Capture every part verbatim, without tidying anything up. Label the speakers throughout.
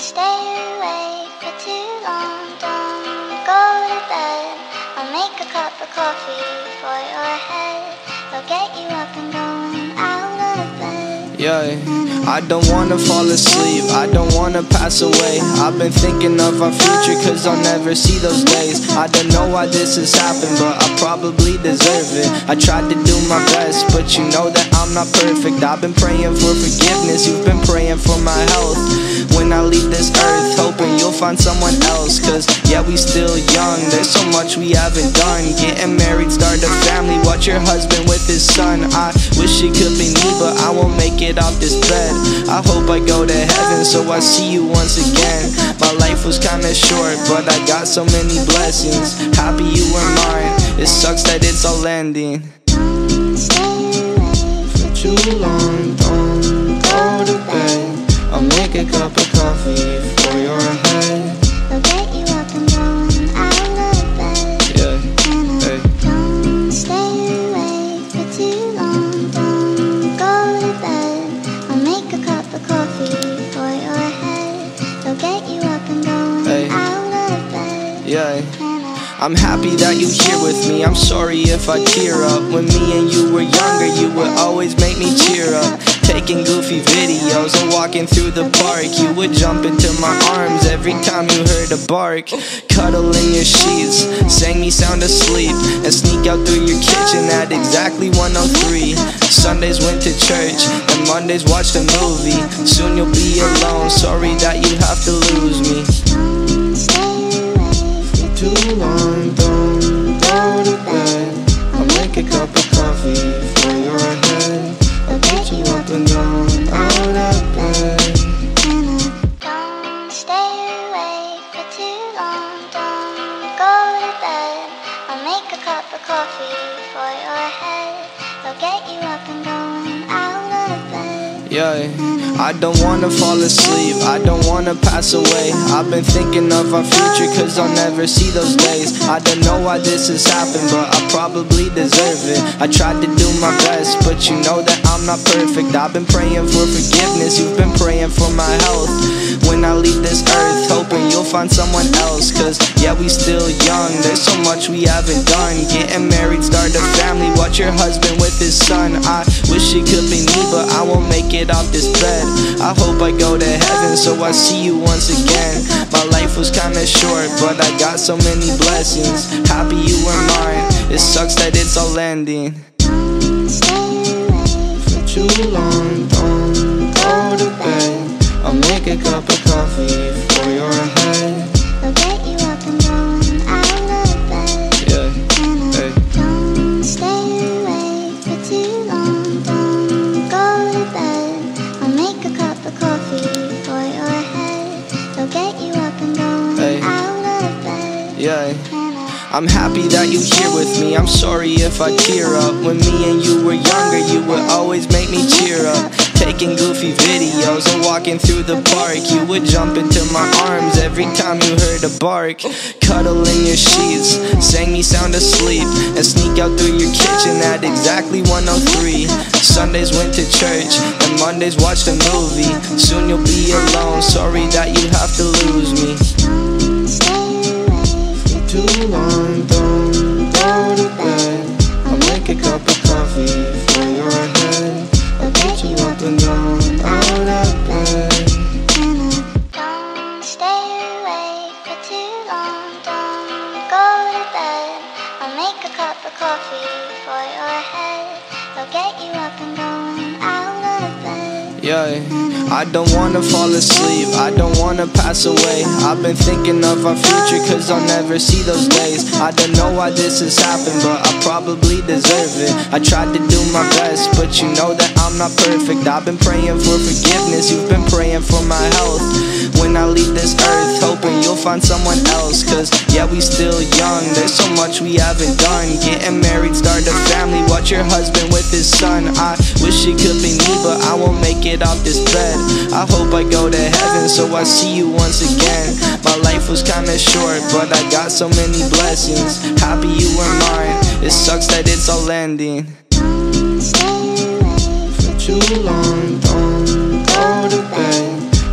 Speaker 1: stay awake for too long. Don't go to bed. I'll make a cup of coffee for your head. I'll get you up and going out of bed.
Speaker 2: Yeah. I don't wanna fall asleep, I don't wanna pass away. I've been thinking of our future cause I'll never see those days. I don't know why this has happened, but I probably deserve it. I tried to do my best, but you know that I'm not perfect. I've been praying for forgiveness, you've been praying for my health. When I leave this earth, hoping you'll find someone else. Cause yeah, we still young, there's so much we haven't done. Getting married, start a family, watch your husband with his son. I wish it could be me, but I won't make it off this bed. I hope I go to heaven so I see you once again. My life was kinda short, but I got so many blessings. Happy you were mine, it sucks that it's all ending. For too long, don't go to bed. I'll make a cup of coffee for your head.
Speaker 1: I'll get you up and going out of bed.
Speaker 2: Yeah, hey.
Speaker 1: Don't stay awake for too long. Don't go to bed. I'll make a cup of coffee for your head. I'll get you up and going
Speaker 2: Hey.
Speaker 1: out of bed.
Speaker 2: Yeah. I'm happy that you're here with me, I'm sorry if I tear up. When me and you were younger, you would always make me cheer up. Taking goofy videos and walking through the park, you would jump into my arms every time you heard a bark. Cuddle in your sheets, sang me sound asleep, and sneak out through your kitchen at exactly one oh three. Sundays went to church, and Mondays watched a movie. Soon you'll be alone, sorry that you have to lose me. Too long, don't go to bed. I'll make a cup of coffee for your head. I'll get you up and down, out of bed.
Speaker 1: Don't stay awake for too long. Don't go to bed. I'll make a cup of coffee for your head. I'll get you up and going out of bed.
Speaker 2: Yeah. I don't wanna fall asleep, I don't wanna pass away. I've been thinking of our future cause I'll never see those days. I don't know why this has happened, but I probably deserve it. I tried to do my best, but you know that I'm not perfect. I've been praying for forgiveness, you've been praying for my health. When I leave this earth, hoping you'll find someone else. Cause yeah, we still young, there's so much we haven't done. Getting married, start a family, watch your husband with his son. I wish it could be me, but I won't make it off this bed. I hope I go to heaven so I see you once again. My life was kinda short, but I got so many blessings. Happy you were mine, it sucks that it's all ending. For too long, don't go to bed. I'll make a cup of coffee for your head.
Speaker 1: I'll get you up and going out of bed.
Speaker 2: Yeah, hey.
Speaker 1: Don't stay awake for too long. Don't go to bed. I'll make a cup of coffee for your head. I'll get you up and going
Speaker 2: Hey.
Speaker 1: out of bed.
Speaker 2: Yeah. I'm happy that you're here with me, I'm sorry if I tear up. When me and you were younger, you would always make me cheer up. Taking goofy videos and walking through the park, you would jump into my arms every time you heard a bark. Cuddle in your sheets, sang me sound asleep, and sneak out through your kitchen at exactly one oh three. Sundays went to church, and Mondays watched a movie. Soon you'll be alone, sorry that you have to lose me. Too long, don't go to bed. I'll make a cup of coffee for your head. I'll get you up and down, out of bed.
Speaker 1: Don't stay awake for too long. Don't go to bed. I'll make a cup of coffee for your head. I'll get you up and going out of bed.
Speaker 2: Yeah. I don't wanna fall asleep, I don't wanna pass away. I've been thinking of our future cause I'll never see those days. I don't know why this has happened, but I probably deserve it. I tried to do my best, but you know that I'm not perfect. I've been praying for forgiveness, you've been praying for my health. When I leave this earth, hoping you'll find someone else. Cause yeah, we still young, there's so much we haven't done. Getting married, start a family, watch your husband with his son. I wish it could be me, but I won't make it off this bed. I hope I go to heaven so I see you once again. My life was kinda short, but I got so many blessings. Happy you were mine, it sucks that it's all ending. For too long, don't go to bed. I'll make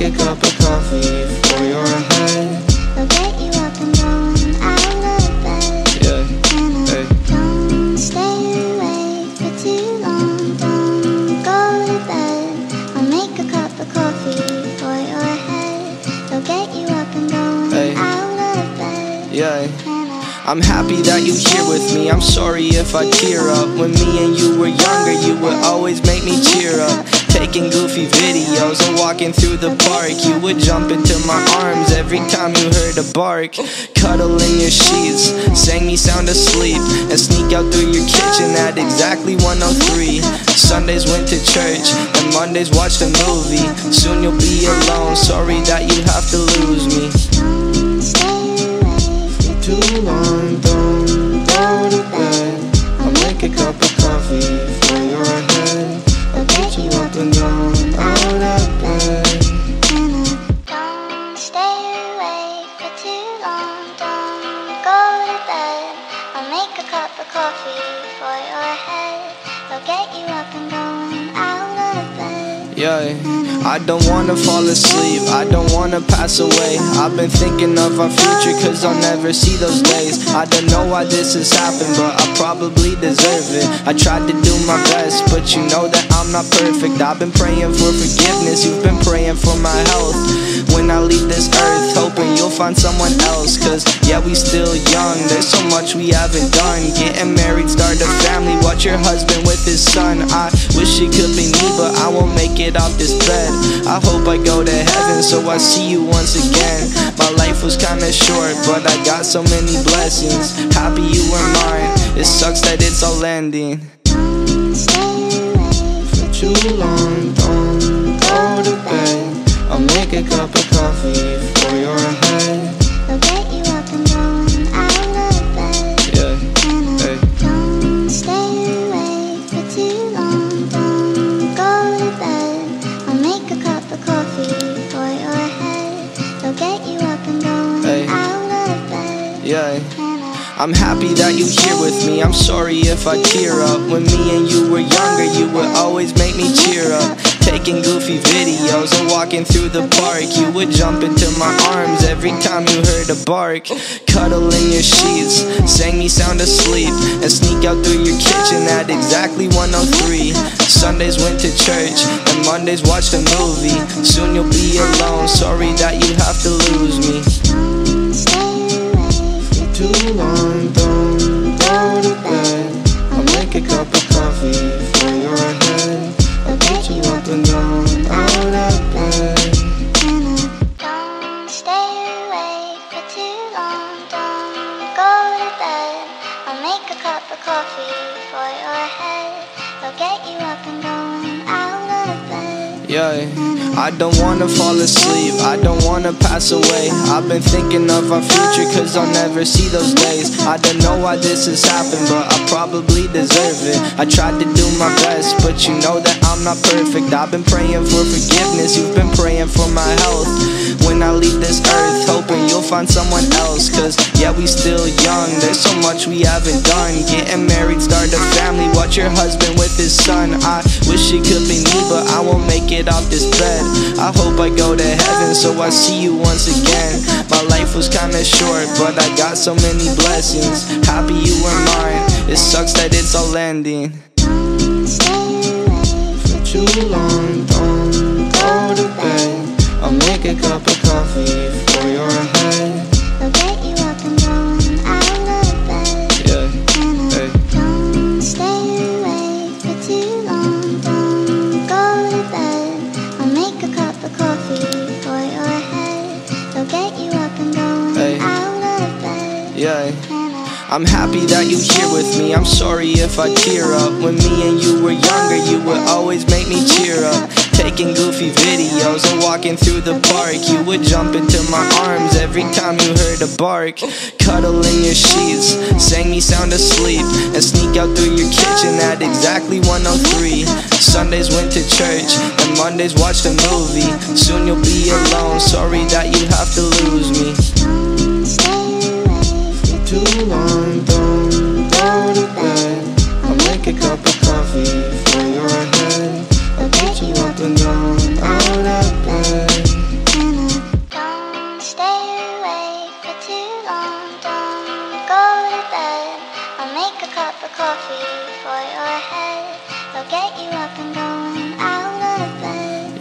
Speaker 2: a cup of coffee for your head.
Speaker 1: I'll get you up and going out of bed.
Speaker 2: Yeah,
Speaker 1: And I
Speaker 2: hey.
Speaker 1: don't stay awake for too long. Don't go to bed. I'll make a cup of coffee for your head. I'll get you up and going
Speaker 2: Hey.
Speaker 1: out of bed.
Speaker 2: Yeah.
Speaker 1: And I
Speaker 2: I'm happy that you here with me. I'm sorry if I tear up. When me and you were younger, you would always make me cheer up. Taking goofy videos and walking through the park, you would jump into my arms every time you heard a bark. Cuddle in your sheets, sang me sound asleep, and sneak out through your kitchen at exactly one oh three. Sundays went to church, and Mondays watched a movie. Soon you'll be alone, sorry that you have to lose me.
Speaker 1: don't stay awake for
Speaker 2: Too long, don't go to bed. I'll make a cup of coffee for your head. I'll get you up and going out of bed.
Speaker 1: And I don't stay awake for too long. Don't go to bed. I'll make a cup of coffee for your head. I'll get you up and going out of bed.
Speaker 2: Yeah, I don't wanna fall asleep, I don't wanna pass away. I've been thinking of our future cause I'll never see those days. I don't know why this has happened, but I probably deserve it. I tried to do my best, but you know that I'm not perfect. I've been praying for forgiveness, you've been praying for my health. When I leave this earth, hoping you'll find someone else. Cause yeah, we still young, there's so much we haven't done. Getting married, start a family, watch your husband with his son. I wish it could be me, but I won't make it off this bed. I hope I go to heaven so I see you once again. My life was kinda short, but I got so many blessings. Happy you were mine, it sucks that it's all ending.
Speaker 1: Don't stay awake for
Speaker 2: Too long, don't go to bed. I'll make a cup of coffee for your head.
Speaker 1: I'll get you up and going out of bed.
Speaker 2: Yeah,
Speaker 1: And I
Speaker 2: hey.
Speaker 1: don't stay awake for too long. Don't go to bed. I'll make a cup of coffee for your head. I'll get you up and going
Speaker 2: Hey.
Speaker 1: out of bed.
Speaker 2: Yeah.
Speaker 1: And I
Speaker 2: I'm happy that you here with me. I'm sorry if I tear up. When me and you were younger, you would always make me cheer up. Taking goofy videos and walking through the park, you would jump into my arms every time you heard a bark. Cuddle in your sheets, sang me sound asleep, and sneak out through your kitchen at exactly one oh three. Sundays went to church, and Mondays watched a movie. Soon you'll be alone, sorry that you have to lose me.
Speaker 1: don't stay awake for
Speaker 2: Too long, don't go to bed. I'll make a cup of coffee for your head. I'll get you up and going out of bed.
Speaker 1: And I don't stay awake for too long. Don't go to bed. I'll make a cup of coffee for your head. I'll get you up and going out of bed.
Speaker 2: Yeah, I don't wanna fall asleep, I don't wanna pass away. I've been thinking of our future cause I'll never see those days. I don't know why this has happened, but I probably deserve it. I tried to do my best, but you know that I'm not perfect. I've been praying for forgiveness, you've been praying for my health. When I leave this earth, hoping you'll find someone else. Cause yeah, we still young, there's so much we haven't done. Getting married, start a family, watch your husband with his son. I wish it could be me, but I won't make it off this bed. I hope I go to heaven so I see you once again. My life was kinda short, but I got so many blessings. Happy you were mine, it sucks that it's all ending.
Speaker 1: Don't stay awake for
Speaker 2: Too long, don't go to bed. I'll make a cup of coffee for your head.
Speaker 1: I'll get you up and going out of bed.
Speaker 2: Yeah,
Speaker 1: And I
Speaker 2: hey.
Speaker 1: don't stay awake for too long. Don't go to bed. I'll make a cup of coffee for your head. I'll get you up and going
Speaker 2: Hey.
Speaker 1: out of bed.
Speaker 2: Yeah.
Speaker 1: And I
Speaker 2: I'm happy that you here with me. I'm sorry if I tear up. When me and you were younger, you would always make me cheer up. Taking goofy videos and walking through the park, you would jump into my arms every time you heard a bark. Cuddle in your sheets, sang me sound asleep, and sneak out through your kitchen at exactly one oh three. Sundays went to church, and Mondays watched a movie. Soon you'll be alone, sorry that you have to lose me.
Speaker 1: don't stay awake for
Speaker 2: Too long, don't go to bed. I'll make a cup of coffee for your head. I'll get you up and going out of bed.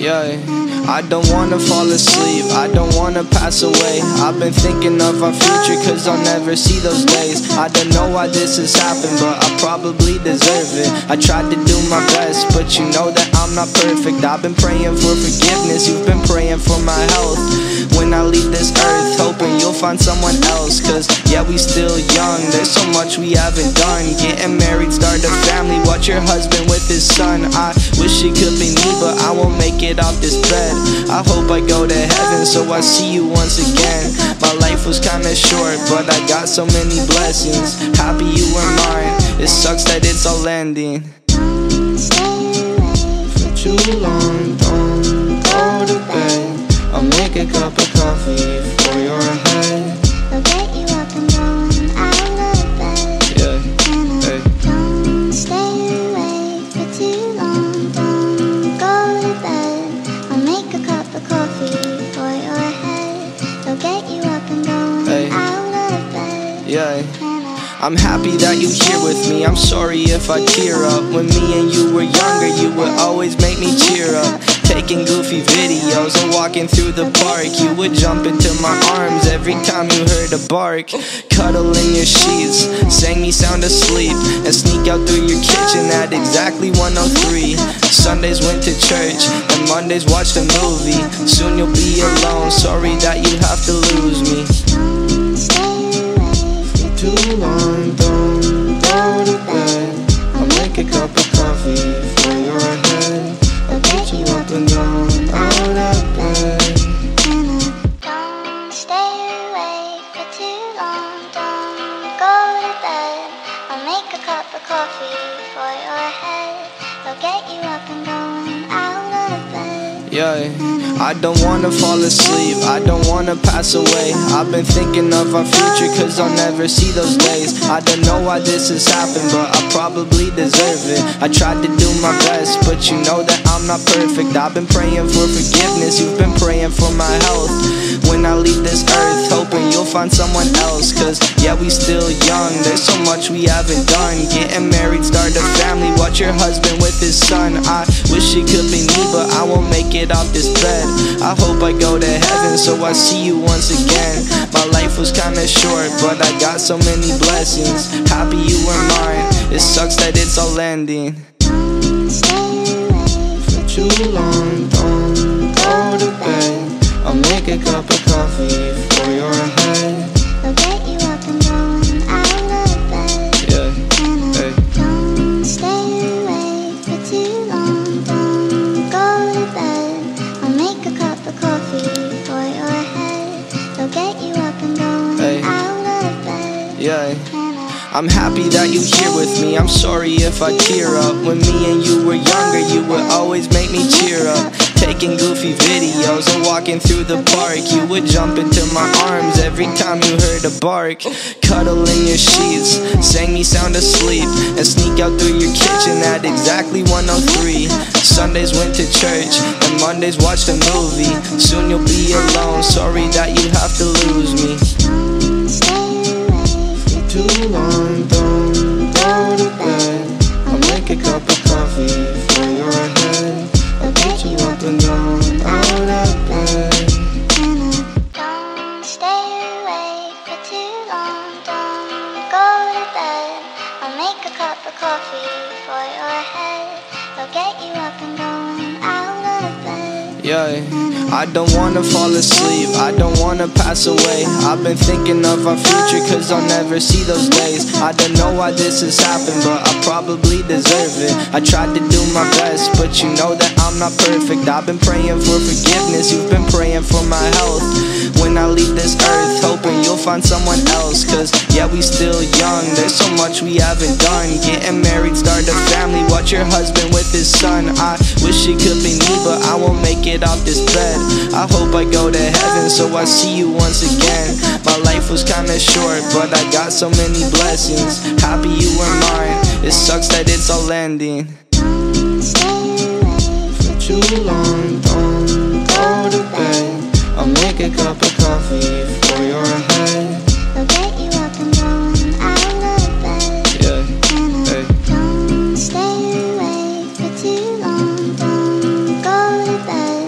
Speaker 2: Yeah, I don't wanna fall asleep, I don't wanna pass away. I've been thinking of our future cause I'll never see those days. I don't know why this has happened, but I probably deserve it. I tried to do my best, but you know that I'm not perfect. I've been praying for forgiveness, you've been praying for my health. When I leave this earth, hoping you'll find someone else. Cause yeah, we still young, there's so much we haven't done. Getting married, start a family, watch your husband with his son. I wish it could be me, but I won't make it off this bed. I hope I go to heaven so I see you once again. My life was kinda short, but I got so many blessings. Happy you were mine, it sucks that it's all ending. For too long, don't go to bed. I'll make a cup of coffee for your head.
Speaker 1: I'll get you up and going out of bed.
Speaker 2: Yeah, hey.
Speaker 1: Don't stay awake for too long. Don't go to bed. I'll make a cup of coffee for your head. I'll get you up and going
Speaker 2: Hey.
Speaker 1: out of bed.
Speaker 2: Yeah. I'm happy that you here with me, I'm sorry if I tear up. When me and you were younger, you would always make me cheer up. Taking goofy videos and walking through the park, you would jump into my arms every time you heard a bark. Cuddle in your sheets, sang me sound asleep, and sneak out through your kitchen at exactly one oh three. Sundays went to church, and Mondays watched a movie. Soon you'll be alone, sorry that you have to lose me. Too long, don't go to bed. I'll make a cup of coffee for your head. I'll get you up and down, out of bed.
Speaker 1: Don't stay awake for too long. Don't go to bed. I'll make a cup of coffee for your head. I'll get you up and going out of bed.
Speaker 2: Yeah, I don't wanna fall asleep, I don't wanna pass away. I've been thinking of our future cause I'll never see those days. I don't know why this has happened, but I probably deserve it. I tried to do my best, but you know that I'm not perfect. I've been praying for forgiveness, you've been praying for my health. When I leave this earth, hoping you'll find someone else. Cause yeah, we still young, there's so much we haven't done. Getting married, start a family, watch your husband with his son. I wish it could be me, but I won't make it off this bed. I hope I go to heaven so I see you once again. My life was kinda short, but I got so many blessings. Happy you were mine, it sucks that it's all ending. For too long, don't go to bed. I'll make a cup of coffee for your head.
Speaker 1: I'll get you up and going out of bed.
Speaker 2: Yeah, hey.
Speaker 1: Don't stay awake for too long. Don't go to bed. I'll make a cup of coffee for your head. I'll get you up and going
Speaker 2: Hey.
Speaker 1: out of bed.
Speaker 2: Yeah. I'm happy that you here with me, I'm sorry if I tear up. When me and you were younger, you would always make me cheer up. Taking goofy videos and walking through the park, you would jump into my arms every time you heard a bark. Cuddle in your sheets, sang me sound asleep, and sneak out through your kitchen at exactly one oh three. Sundays went to church, and Mondays watched a movie. Soon you'll be alone, sorry that you have to lose me. Too long, don't go to bed. I'll make a cup of coffee for your head. I'll get you up and down, out of bed.
Speaker 1: Don't stay awake for too long. Don't go to bed. I'll make a cup of coffee for your head. I'll get you up and going out of bed.
Speaker 2: Yeah, I don't wanna fall asleep, I don't wanna pass away. I've been thinking of our future cause I'll never see those days. I don't know why this has happened, but I probably deserve it. I tried to do my best, but you know that I'm not perfect. I've been praying for forgiveness, you've been praying for my health. When I leave this earth, hoping you'll find someone else. Cause yeah, we still young, there's so much we haven't done. Getting married, start a family, watch your husband with his son. I wish it could be me, but I won't make it off this bed. I hope I go to heaven so I see you once again. My life was kinda short, but I got so many blessings. Happy you were mine, it sucks that it's all ending. For too long, don't go to bed. I'll make a cup of coffee for your head.
Speaker 1: I'll get you up and going out of bed.
Speaker 2: Yeah, hey.
Speaker 1: Don't stay awake for too long. Don't go to bed.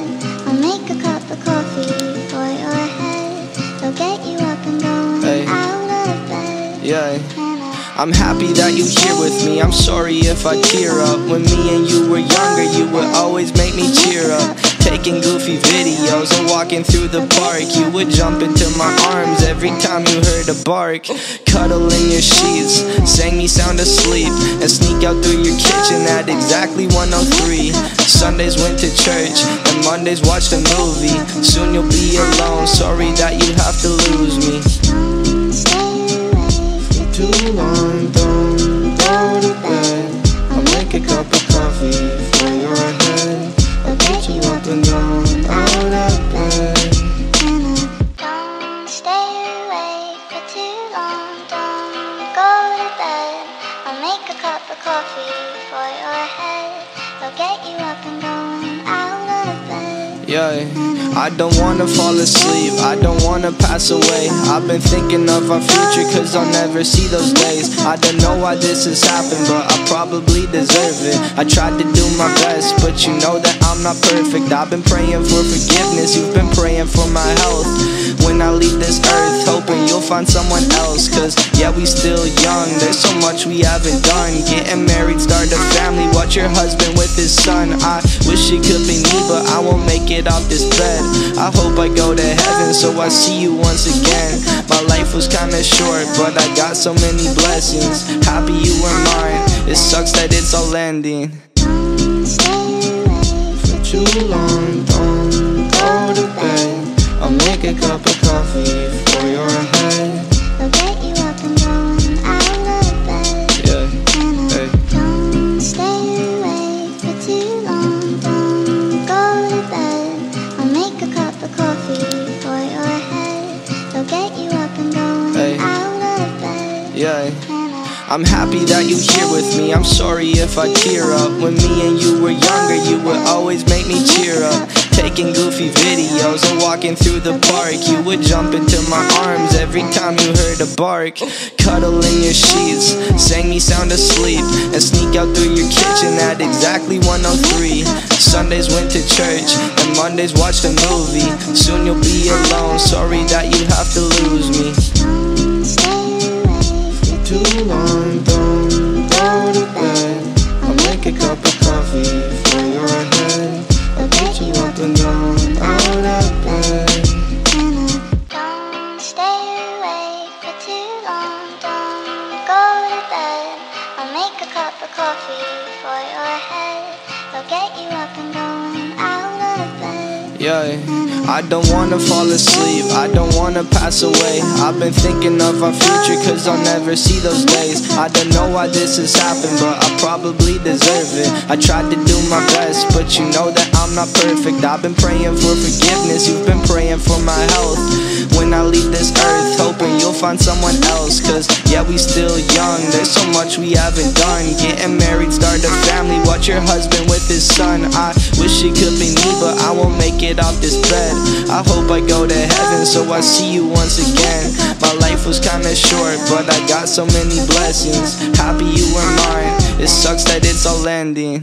Speaker 1: cup of coffee for your head. They'll get you up and going
Speaker 2: Hey.
Speaker 1: out of bed.
Speaker 2: Yeah. I'm happy that you here with me. I'm sorry if I tear up. When me and you were younger, you would always make me cheer up. Taking goofy videos and walking through the park, you would jump into my arms every time you heard a bark. Cuddle in your sheets, sang me sound asleep, and sneak out through your kitchen at exactly one oh three. Sundays went to church, and Mondays watched a movie. Soon you'll be alone, sorry that you have to lose me. Too long, don't go to bed. I'll make a cup of coffee for your head. I'll get you up and going out of bed.
Speaker 1: Don't stay awake for too long. Don't go to bed. I'll make a cup of coffee for your head. They'll get you up and going out of bed.
Speaker 2: Yeah, I don't wanna fall asleep, I don't wanna pass away. I've been thinking of our future cause I'll never see those days. I don't know why this has happened, but I probably deserve it. I tried to do my best, but you know that I'm not perfect. I've been praying for forgiveness, you've been praying for my health. When I leave this earth, hoping you'll find someone else. Cause yeah, we still young, there's so much we haven't done. Getting married, start a family, watch your husband with his son. I wish it could be me, but I won't make it off this bed. I hope I go to heaven so I see you once again. My life was kinda short, but I got so many blessings. Happy you were mine, it sucks that it's all ending. For too long, don't go to bed. I'll make a cup of coffee for your head.
Speaker 1: They'll get you up and going out of bed.
Speaker 2: Yeah, hey.
Speaker 1: Don't stay awake for too long. Don't go to bed. I'll make a cup of coffee for your head. They'll get you up and going
Speaker 2: Hey.
Speaker 1: out of bed.
Speaker 2: Yeah. I'm happy that you here with me. I'm sorry if I tear up. When me and you were younger, you would always make me cheer up. Taking goofy videos and walking through the park, you would jump into my arms every time you heard a bark. Cuddle in your sheets, sang me sound asleep, and sneak out through your kitchen at exactly one oh three. Sundays went to church, and Mondays watched a movie. Soon you'll be alone, sorry that you have to lose me. Too long, don't go to bed. I'll make a cup of coffee for your head. I'll get you up and going out of bed.
Speaker 1: Don't stay awake for too long. Don't go to bed. I'll make a cup of coffee for your head. They'll get you up and going out of bed.
Speaker 2: Yeah, I don't wanna fall asleep, I don't wanna pass away. I've been thinking of our future cause I'll never see those days. I don't know why this has happened, but I probably deserve it. I tried to do my best, but you know that I'm not perfect. I've been praying for forgiveness, you've been praying for my health. When I leave this earth, hoping you'll find someone else. Cause yeah, we still young, there's so much we haven't done. Getting married, start a family, watch your husband with his son. I wish it could be me, but I won't make it off this bed. I hope I go to heaven so I see you once again. My life was kinda short, but I got so many blessings. Happy you were mine, it sucks that it's all ending.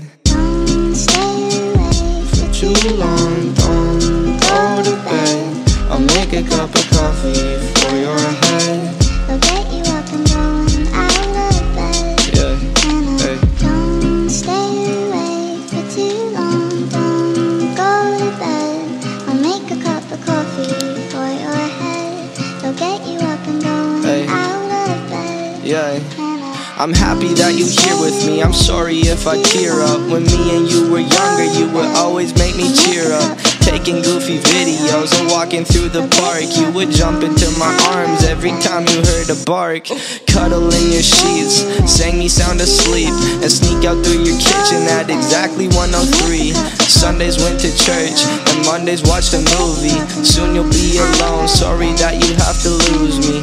Speaker 2: For too long, don't go to bed. I'll make a cup of coffee for your head.
Speaker 1: They'll get you up and going out of bed.
Speaker 2: Yeah, hey.
Speaker 1: Don't stay awake for too long. Don't go to bed. I'll make a cup of coffee for your head. They'll get you up and going
Speaker 2: Hey.
Speaker 1: out of bed.
Speaker 2: Yeah. I'm happy that you here with me. I'm sorry if I tear up. When me and you were younger, you would always make me cheer up. Taking goofy videos and walking through the park, you would jump into my arms every time you heard a bark. Cuddle in your sheets, sang me sound asleep, and sneak out through your kitchen at exactly one oh three. Sundays went to church, and Mondays watched a movie. Soon you'll be alone, sorry that you have to lose me.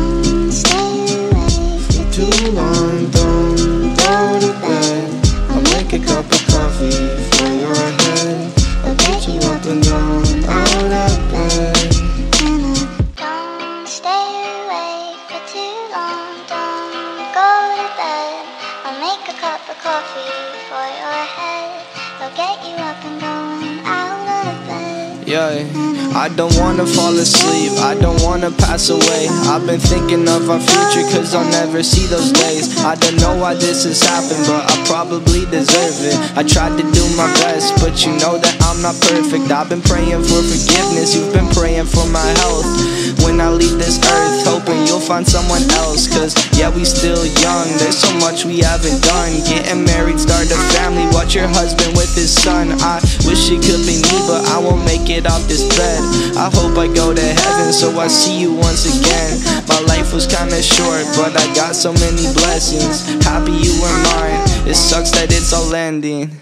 Speaker 2: Too long, don't go to bed. I'll make a cup of coffee for your head. I'll get you up and going out of bed.
Speaker 1: Don't stay awake for too long. Don't go to bed. I'll make a cup of coffee for your head. They'll get you up and going out of bed.
Speaker 2: Yeah. I don't wanna fall asleep, I don't wanna pass away. I've been thinking of our future cause I'll never see those days. I don't know why this has happened, but I probably deserve it. I tried to do my best, but you know that I'm not perfect. I've been praying for forgiveness, you've been praying for my health. When I leave this earth, hoping you'll find someone else. Cause yeah, we still young, there's so much we haven't done. Getting married, start a family, watch your husband with his son. I wish it could be me, but I won't make it off this bed. I hope I go to heaven, so I see you once again. My life was kinda short, but I got so many blessings. Happy you were mine, it sucks that it's all ending.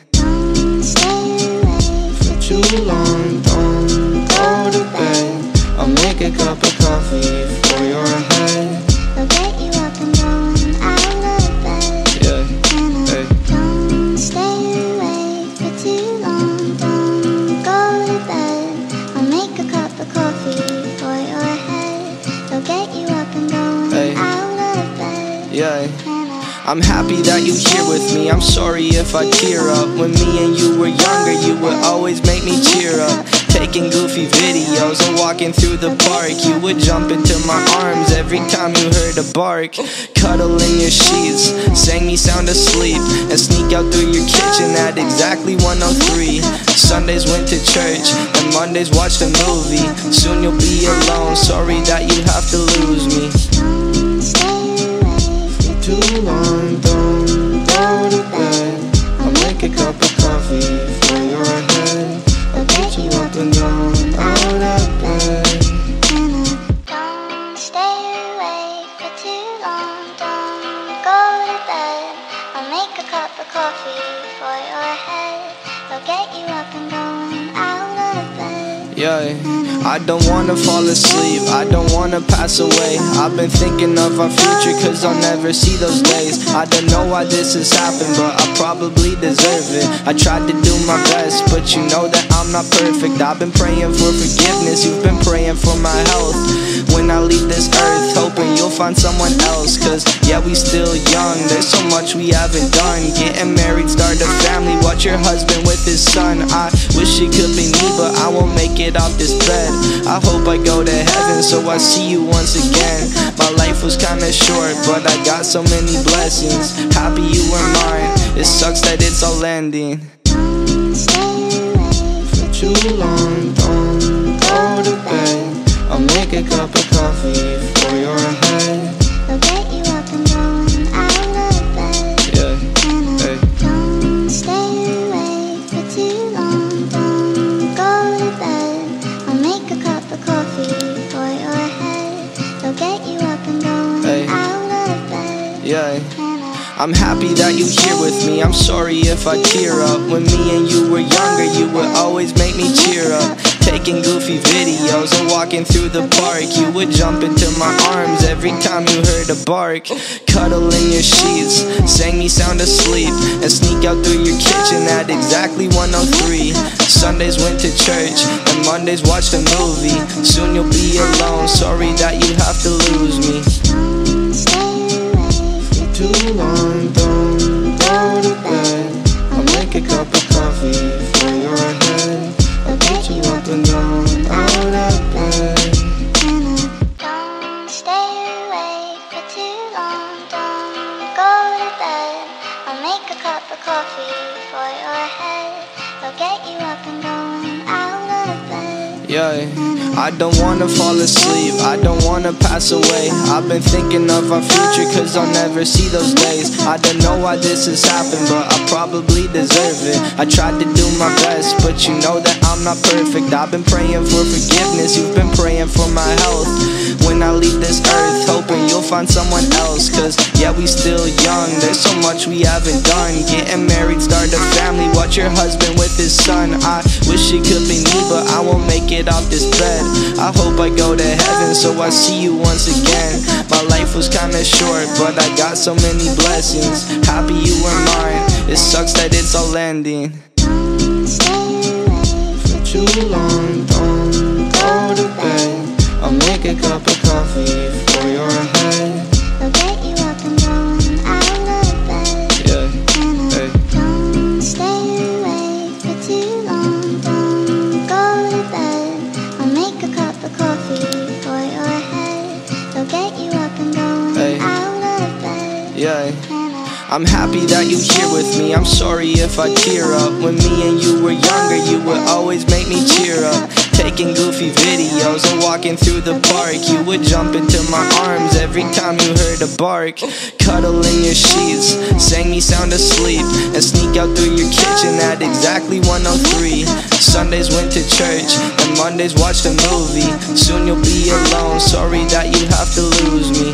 Speaker 2: For too long, don't go to bed. I'll make a cup of coffee for your head.
Speaker 1: I'll get you up and going out of bed.
Speaker 2: Yeah, hey.
Speaker 1: Don't stay awake for too long. Don't go to bed. I'll make a cup of coffee for your head. I'll get you up and going
Speaker 2: Hey.
Speaker 1: out of bed.
Speaker 2: Yeah. I'm happy that you here with me, I'm sorry if I tear up. When me and you were younger, you would always make me cheer up. Taking goofy videos and walking through the park, you would jump into my arms every time you heard a bark. Cuddle in your sheets, sang me sound asleep, and sneak out through your kitchen at exactly one oh three. Sundays went to church, and Mondays watched a movie. Soon you'll be alone, sorry that you have to lose me. Too long, don't go to bed. I'll make a cup of coffee for your head. I'll get you up and down, out of bed.
Speaker 1: Don't stay awake for too long. Don't go to bed. I'll make a cup of coffee for your head. I'll get you up and going out of bed.
Speaker 2: Yeah. I don't wanna fall asleep, I don't wanna pass away. I've been thinking of our future cause I'll never see those days. I don't know why this has happened, but I probably deserve it. I tried to do my best, but you know that I'm not perfect. I've been praying for forgiveness, you've been praying for my health. When I leave this earth, hoping you'll find someone else. Cause yeah, we still young, there's so much we haven't done. Getting married, start a family, watch your husband with his son. I wish it could be me, but I won't make it off this bed. I hope I go to heaven, so I see you once again. My life was kinda short, but I got so many blessings. Happy you were mine, it sucks that it's all ending. For too long, don't go to bed. I'll make a cup of coffee for your head.
Speaker 1: I'll get you up and going out of bed.
Speaker 2: Yeah, hey.
Speaker 1: Don't stay awake for too long. Don't go to bed. I'll make a cup of coffee for your head. I'll get you up and going
Speaker 2: Hey.
Speaker 1: out of bed.
Speaker 2: Yeah. I'm happy that you here with me, I'm sorry if I tear up. When me and you were younger, you would always make me cheer up. Taking goofy videos and walking through the park, you would jump into my arms every time you heard a bark. Cuddle in your sheets, sang me sound asleep, and sneak out through your kitchen at exactly one oh three. Sundays went to church, and Mondays watched a movie. Soon you'll be alone, sorry that you have to lose me. Too long, don't go to bed. I'll make a cup of coffee for your head. I'll get you up and down, out of bed.
Speaker 1: Don't stay awake for too long. Don't go to bed. I'll make a cup of coffee for your head. I'll get you up and going out of bed.
Speaker 2: Yeah. I don't wanna fall asleep, I don't wanna pass away. I've been thinking of our future cause I'll never see those days. I don't know why this has happened, but I probably deserve it. I tried to do my best, but you know that I'm not perfect. I've been praying for forgiveness, you've been praying for my health. When I leave this earth, hoping you'll find someone else. Cause yeah, we still young, there's so much we haven't done. Getting married, start a family, watch your husband with his son. I wish it could be me, but I won't make it off this bed. I hope I go to heaven, so I see you once again. My life was kinda short, but I got so many blessings. Happy you were mine, it sucks that it's all ending. For too long, don't go to bed. I'll make a cup of coffee for your head.
Speaker 1: I'll get you up and going out of bed.
Speaker 2: Yeah, hey.
Speaker 1: Don't stay awake for too long. Don't go to bed. I'll make
Speaker 2: I'm happy that you here with me. I'm sorry if I tear up. When me and you were younger, you would always make me cheer up. Taking goofy videos and walking through the park, you would jump into my arms every time you heard a bark. Cuddle in your sheets, sang me sound asleep, and sneak out through your kitchen at exactly one oh three. Sundays went to church, and Mondays watched a movie. Soon you'll be alone, sorry that you have to lose me.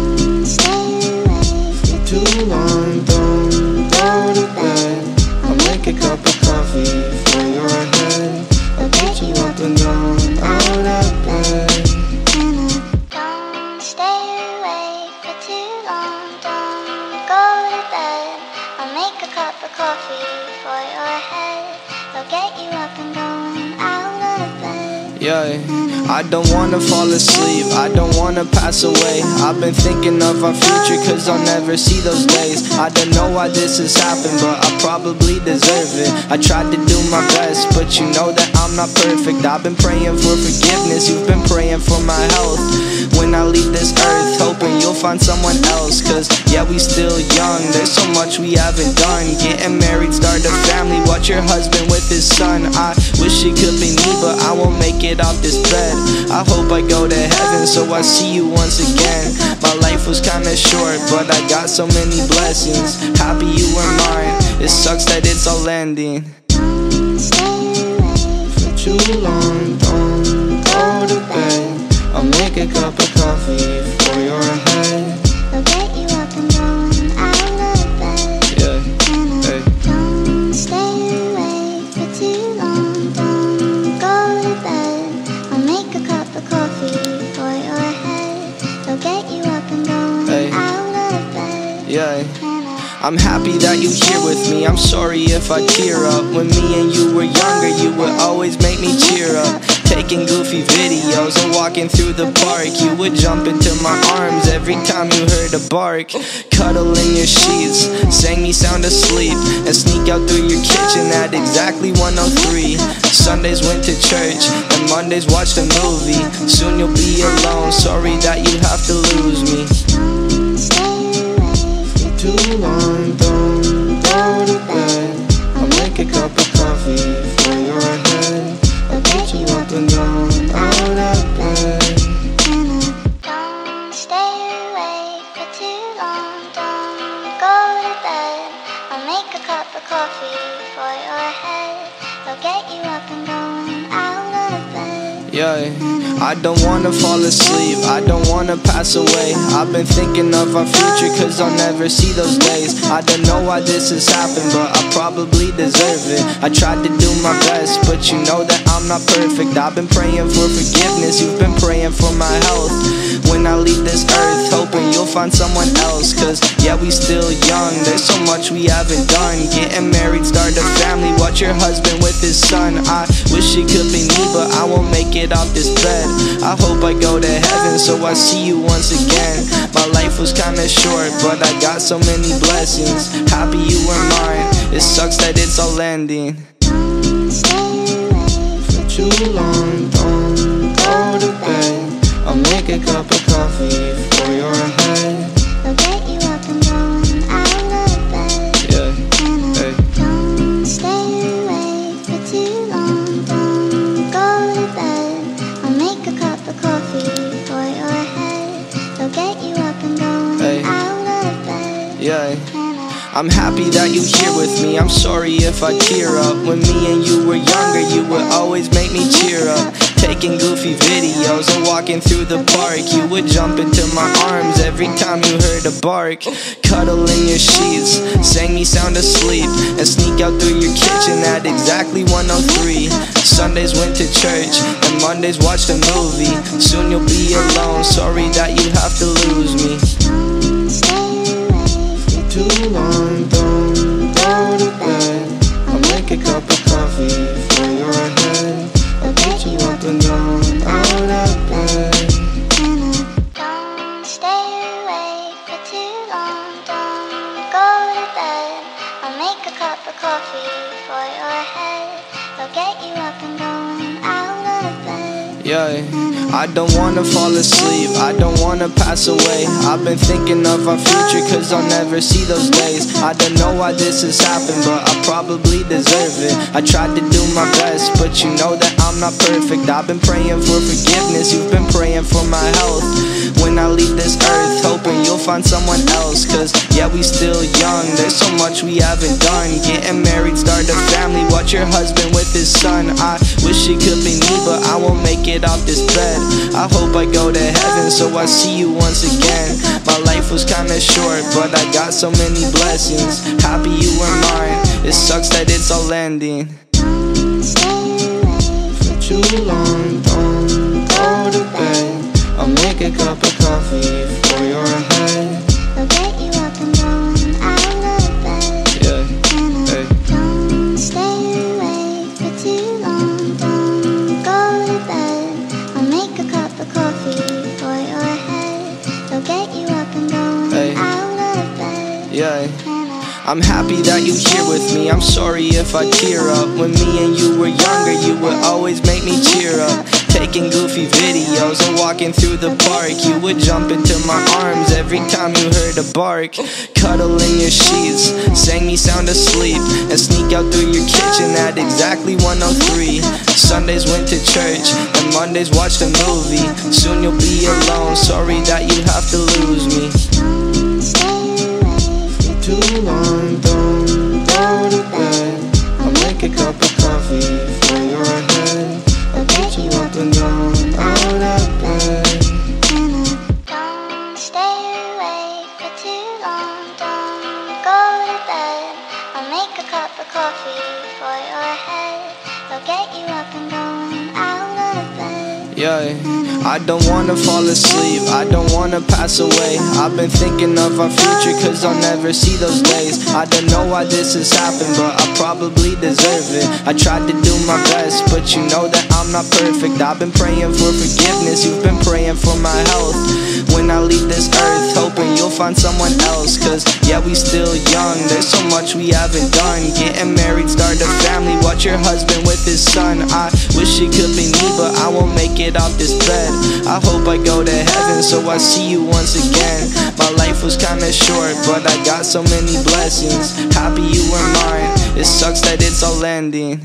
Speaker 2: For too long, don't go to bed. I'll make a cup of coffee for your head. I'll get you up and down, out of bed.
Speaker 1: Don't stay awake for too long, don't go to bed. I'll make a cup of coffee for your head. I'll get you up and going out of bed.
Speaker 2: Yeah. I don't wanna fall asleep, I don't wanna pass away. I've been thinking of our future cause I'll never see those days. I don't know why this has happened, but I probably deserve it. I tried to do my best, but you know that I'm not perfect. I've been praying for forgiveness, you've been praying for my health. When I leave this earth, hoping you'll find someone else. Cause yeah, we still young, there's so much we haven't done. Getting married, start a family, watch your husband with his son. I wish it could be me, but I won't make it off this bed. I hope I go to heaven so I see you once again. My life was kinda short, but I got so many blessings. Happy you were mine, it sucks that it's all ending. For too long, don't go to bed. I'll make a cup of coffee for your head.
Speaker 1: I'll get you up and going out of bed.
Speaker 2: Yeah, hey.
Speaker 1: Don't stay awake for too long, don't go to bed. I'll make a cup of coffee for your head. I'll get you up and going
Speaker 2: Hey.
Speaker 1: out of bed.
Speaker 2: Yeah. I'm happy that you here with me. I'm sorry if I tear up. When me and you were younger, you would always make me cheer up. Taking goofy videos and walking through the park, you would jump into my arms every time you heard a bark. Cuddle in your sheets, sang me sound asleep, and sneak out through your kitchen at exactly one oh three. Sundays went to church, and Mondays watched a movie. Soon you'll be alone, sorry that you have to lose me. Too long, don't go to bed. I'll make a cup of coffee for your head. I'll get you up and down, out of bed.
Speaker 1: Don't stay awake for too long, don't go to bed. I'll make a cup of coffee for your head. I'll get you up and going out of bed.
Speaker 2: Yeah. I don't wanna fall asleep, I don't wanna pass away. I've been thinking of our future cause I'll never see those days. I don't know why this has happened, but I probably deserve it. I tried to do my best, but you know that I'm not perfect. I've been praying for forgiveness, you've been praying for my health. When I leave this earth, hoping you'll find someone else. Cause yeah, we still young, there's so much we haven't done. Getting married, start a family, watch your husband with his son. I wish it could be me, but I won't make it off this bed. I hope I go to heaven so I see you once again. My life was kinda short, but I got so many blessings. Happy you were mine, it sucks that it's all ending. For too long, don't go to bed. I'll make a cup of coffee for your head.
Speaker 1: I'll get you up and going out of bed.
Speaker 2: Yeah, hey.
Speaker 1: Don't stay awake for too long, don't go to bed. I'll make a cup of coffee for your head. I'll get you up and going
Speaker 2: Hey.
Speaker 1: out of bed.
Speaker 2: Yeah. I'm happy that you here with me. I'm sorry if I tear up. When me and you were younger, you would always make me cheer up. Taking goofy videos and walking through the park, you would jump into my arms every time you heard a bark. Cuddle in your sheets, sang me sound asleep, and sneak out through your kitchen at exactly one oh three. Sundays went to church, and Mondays watched a movie. Soon you'll be alone, sorry that you have to lose me. Too long, don't go to bed. I'll make a cup of coffee for your head. I'll get you up and down, out of bed.
Speaker 1: Don't stay awake for too long, don't go to bed. I'll make a cup of coffee for your head. I'll get you up and going out of bed.
Speaker 2: Yeah, I don't wanna fall asleep, I don't wanna pass away. I've been thinking of our future cause I'll never see those days. I don't know why this has happened, but I probably deserve it. I tried to do my best, but you know that I'm not perfect. I've been praying for forgiveness, you've been praying for my health. When I leave this earth, hoping you'll find someone else. Cause yeah, we still young, there's so much we haven't done. Getting married, start a family, watch your husband with his son. I wish it could be me, but I won't make it off this bed. I hope I go to heaven so I see you once again. My life was kinda short, but I got so many blessings. Happy you were mine, it sucks that it's all ending. For too long, don't go to bed. I'll make a cup of coffee for your head.
Speaker 1: I'll get you up and going out of bed.
Speaker 2: Yeah, hey.
Speaker 1: Don't stay awake for too long. Don't go to bed. I'll make a cup of coffee for your head. I'll get you up and going
Speaker 2: Hey.
Speaker 1: out of bed.
Speaker 2: Yeah, I'm happy that you're here with me. I'm sorry if I tear up. When me and you were younger, you would always make me cheer up. Taking goofy videos and walking through the park. You would jump into my arms every time you heard a bark. Cuddle in your sheets, sang me sound asleep, and sneak out through your kitchen at exactly one oh three. Sundays went to church, and Mondays watched a movie. Soon you'll be alone, sorry that you have to lose me. For too long, don't go to bed. I'll make a cup of coffee for your head. I'll get you up and down, out of bed.
Speaker 1: Don't stay awake for too long. Don't go to bed. I'll make a cup of coffee for your head. I'll get you up and going out of bed.
Speaker 2: Yeah, I don't wanna fall asleep, I don't wanna pass away. I've been thinking of our future cause I'll never see those days. I don't know why this has happened, but I probably deserve it. I tried to do my best, but you know that I'm not perfect. I've been praying for forgiveness, you've been praying for my health. When I leave this earth, hoping you'll find someone else. Cause yeah, we still young, there's so much we haven't done. Getting married, start a family, watch your husband with his son. I wish it could be me, but I won't make it off this bed. I hope I go to heaven so I see you once again. My life was kinda short, but I got so many blessings. Happy you were mine, it sucks that it's all ending.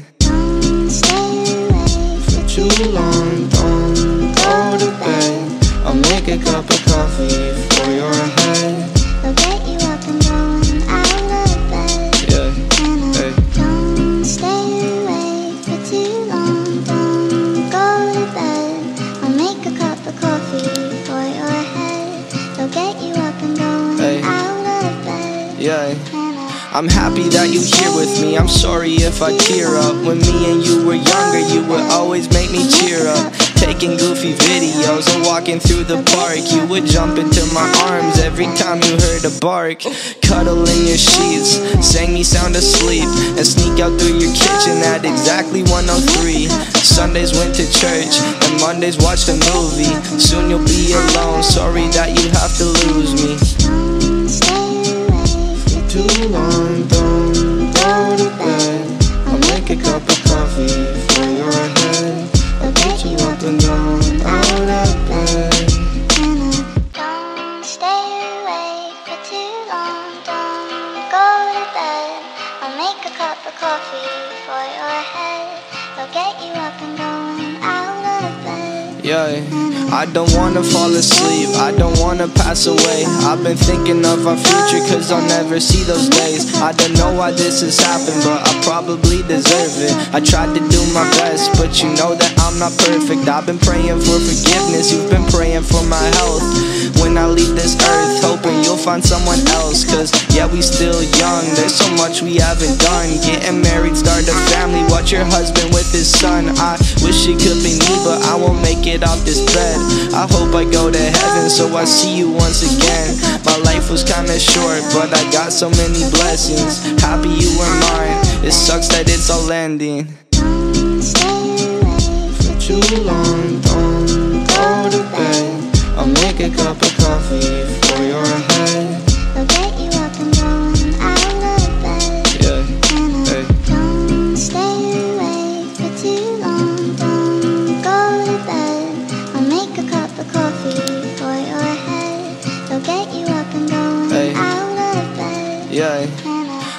Speaker 2: For too long, don't go to bed. I'll make a cup of coffee for your head.
Speaker 1: I'll get you up and going out of bed.
Speaker 2: Yeah, hey.
Speaker 1: Don't stay awake for too long. Don't go to bed. I'll make a cup of coffee for your head. I'll get you up and going
Speaker 2: Hey.
Speaker 1: out of bed.
Speaker 2: Yeah, I'm happy that you're here with me. I'm sorry if I tear up. When me and you were younger, you would always make me cheer up. Taking goofy videos and walking through the park. You would jump into my arms every time you heard a bark. Cuddle in your sheets, sang me sound asleep, and sneak out through your kitchen at exactly one oh three. Sundays went to church, and Mondays watched a movie. Soon you'll be alone, sorry that you have to lose me. For too long, don't go to bed. I'll make a cup of coffee for your head. I'll get you up and down, out of bed.
Speaker 1: Don't stay awake for too long. Don't go to bed. I'll make a cup of coffee for your head. I'll get you up and going out of bed.
Speaker 2: Yeah, I don't wanna fall asleep, I don't wanna pass away. I've been thinking of our future cause I'll never see those days. I don't know why this has happened, but I probably deserve it. I tried to do my best, but you know that I'm not perfect. I've been praying for forgiveness, you've been praying for my health. When I leave this earth, hoping you'll find someone else. Cause yeah, we still young, there's so much we haven't done. Getting married, start a family, watch your husband with his son. I wish it could be me, but I won't make it off this bed. I hope I go to heaven so I see you once again. My life was kinda short, but I got so many blessings. Happy you were mine, it sucks that it's all ending. For too long, don't go to bed. I'll make a cup of coffee for your head.
Speaker 1: I'll get you up and going out of bed.
Speaker 2: Yeah, hey.
Speaker 1: Don't stay awake for too long. Don't go to bed.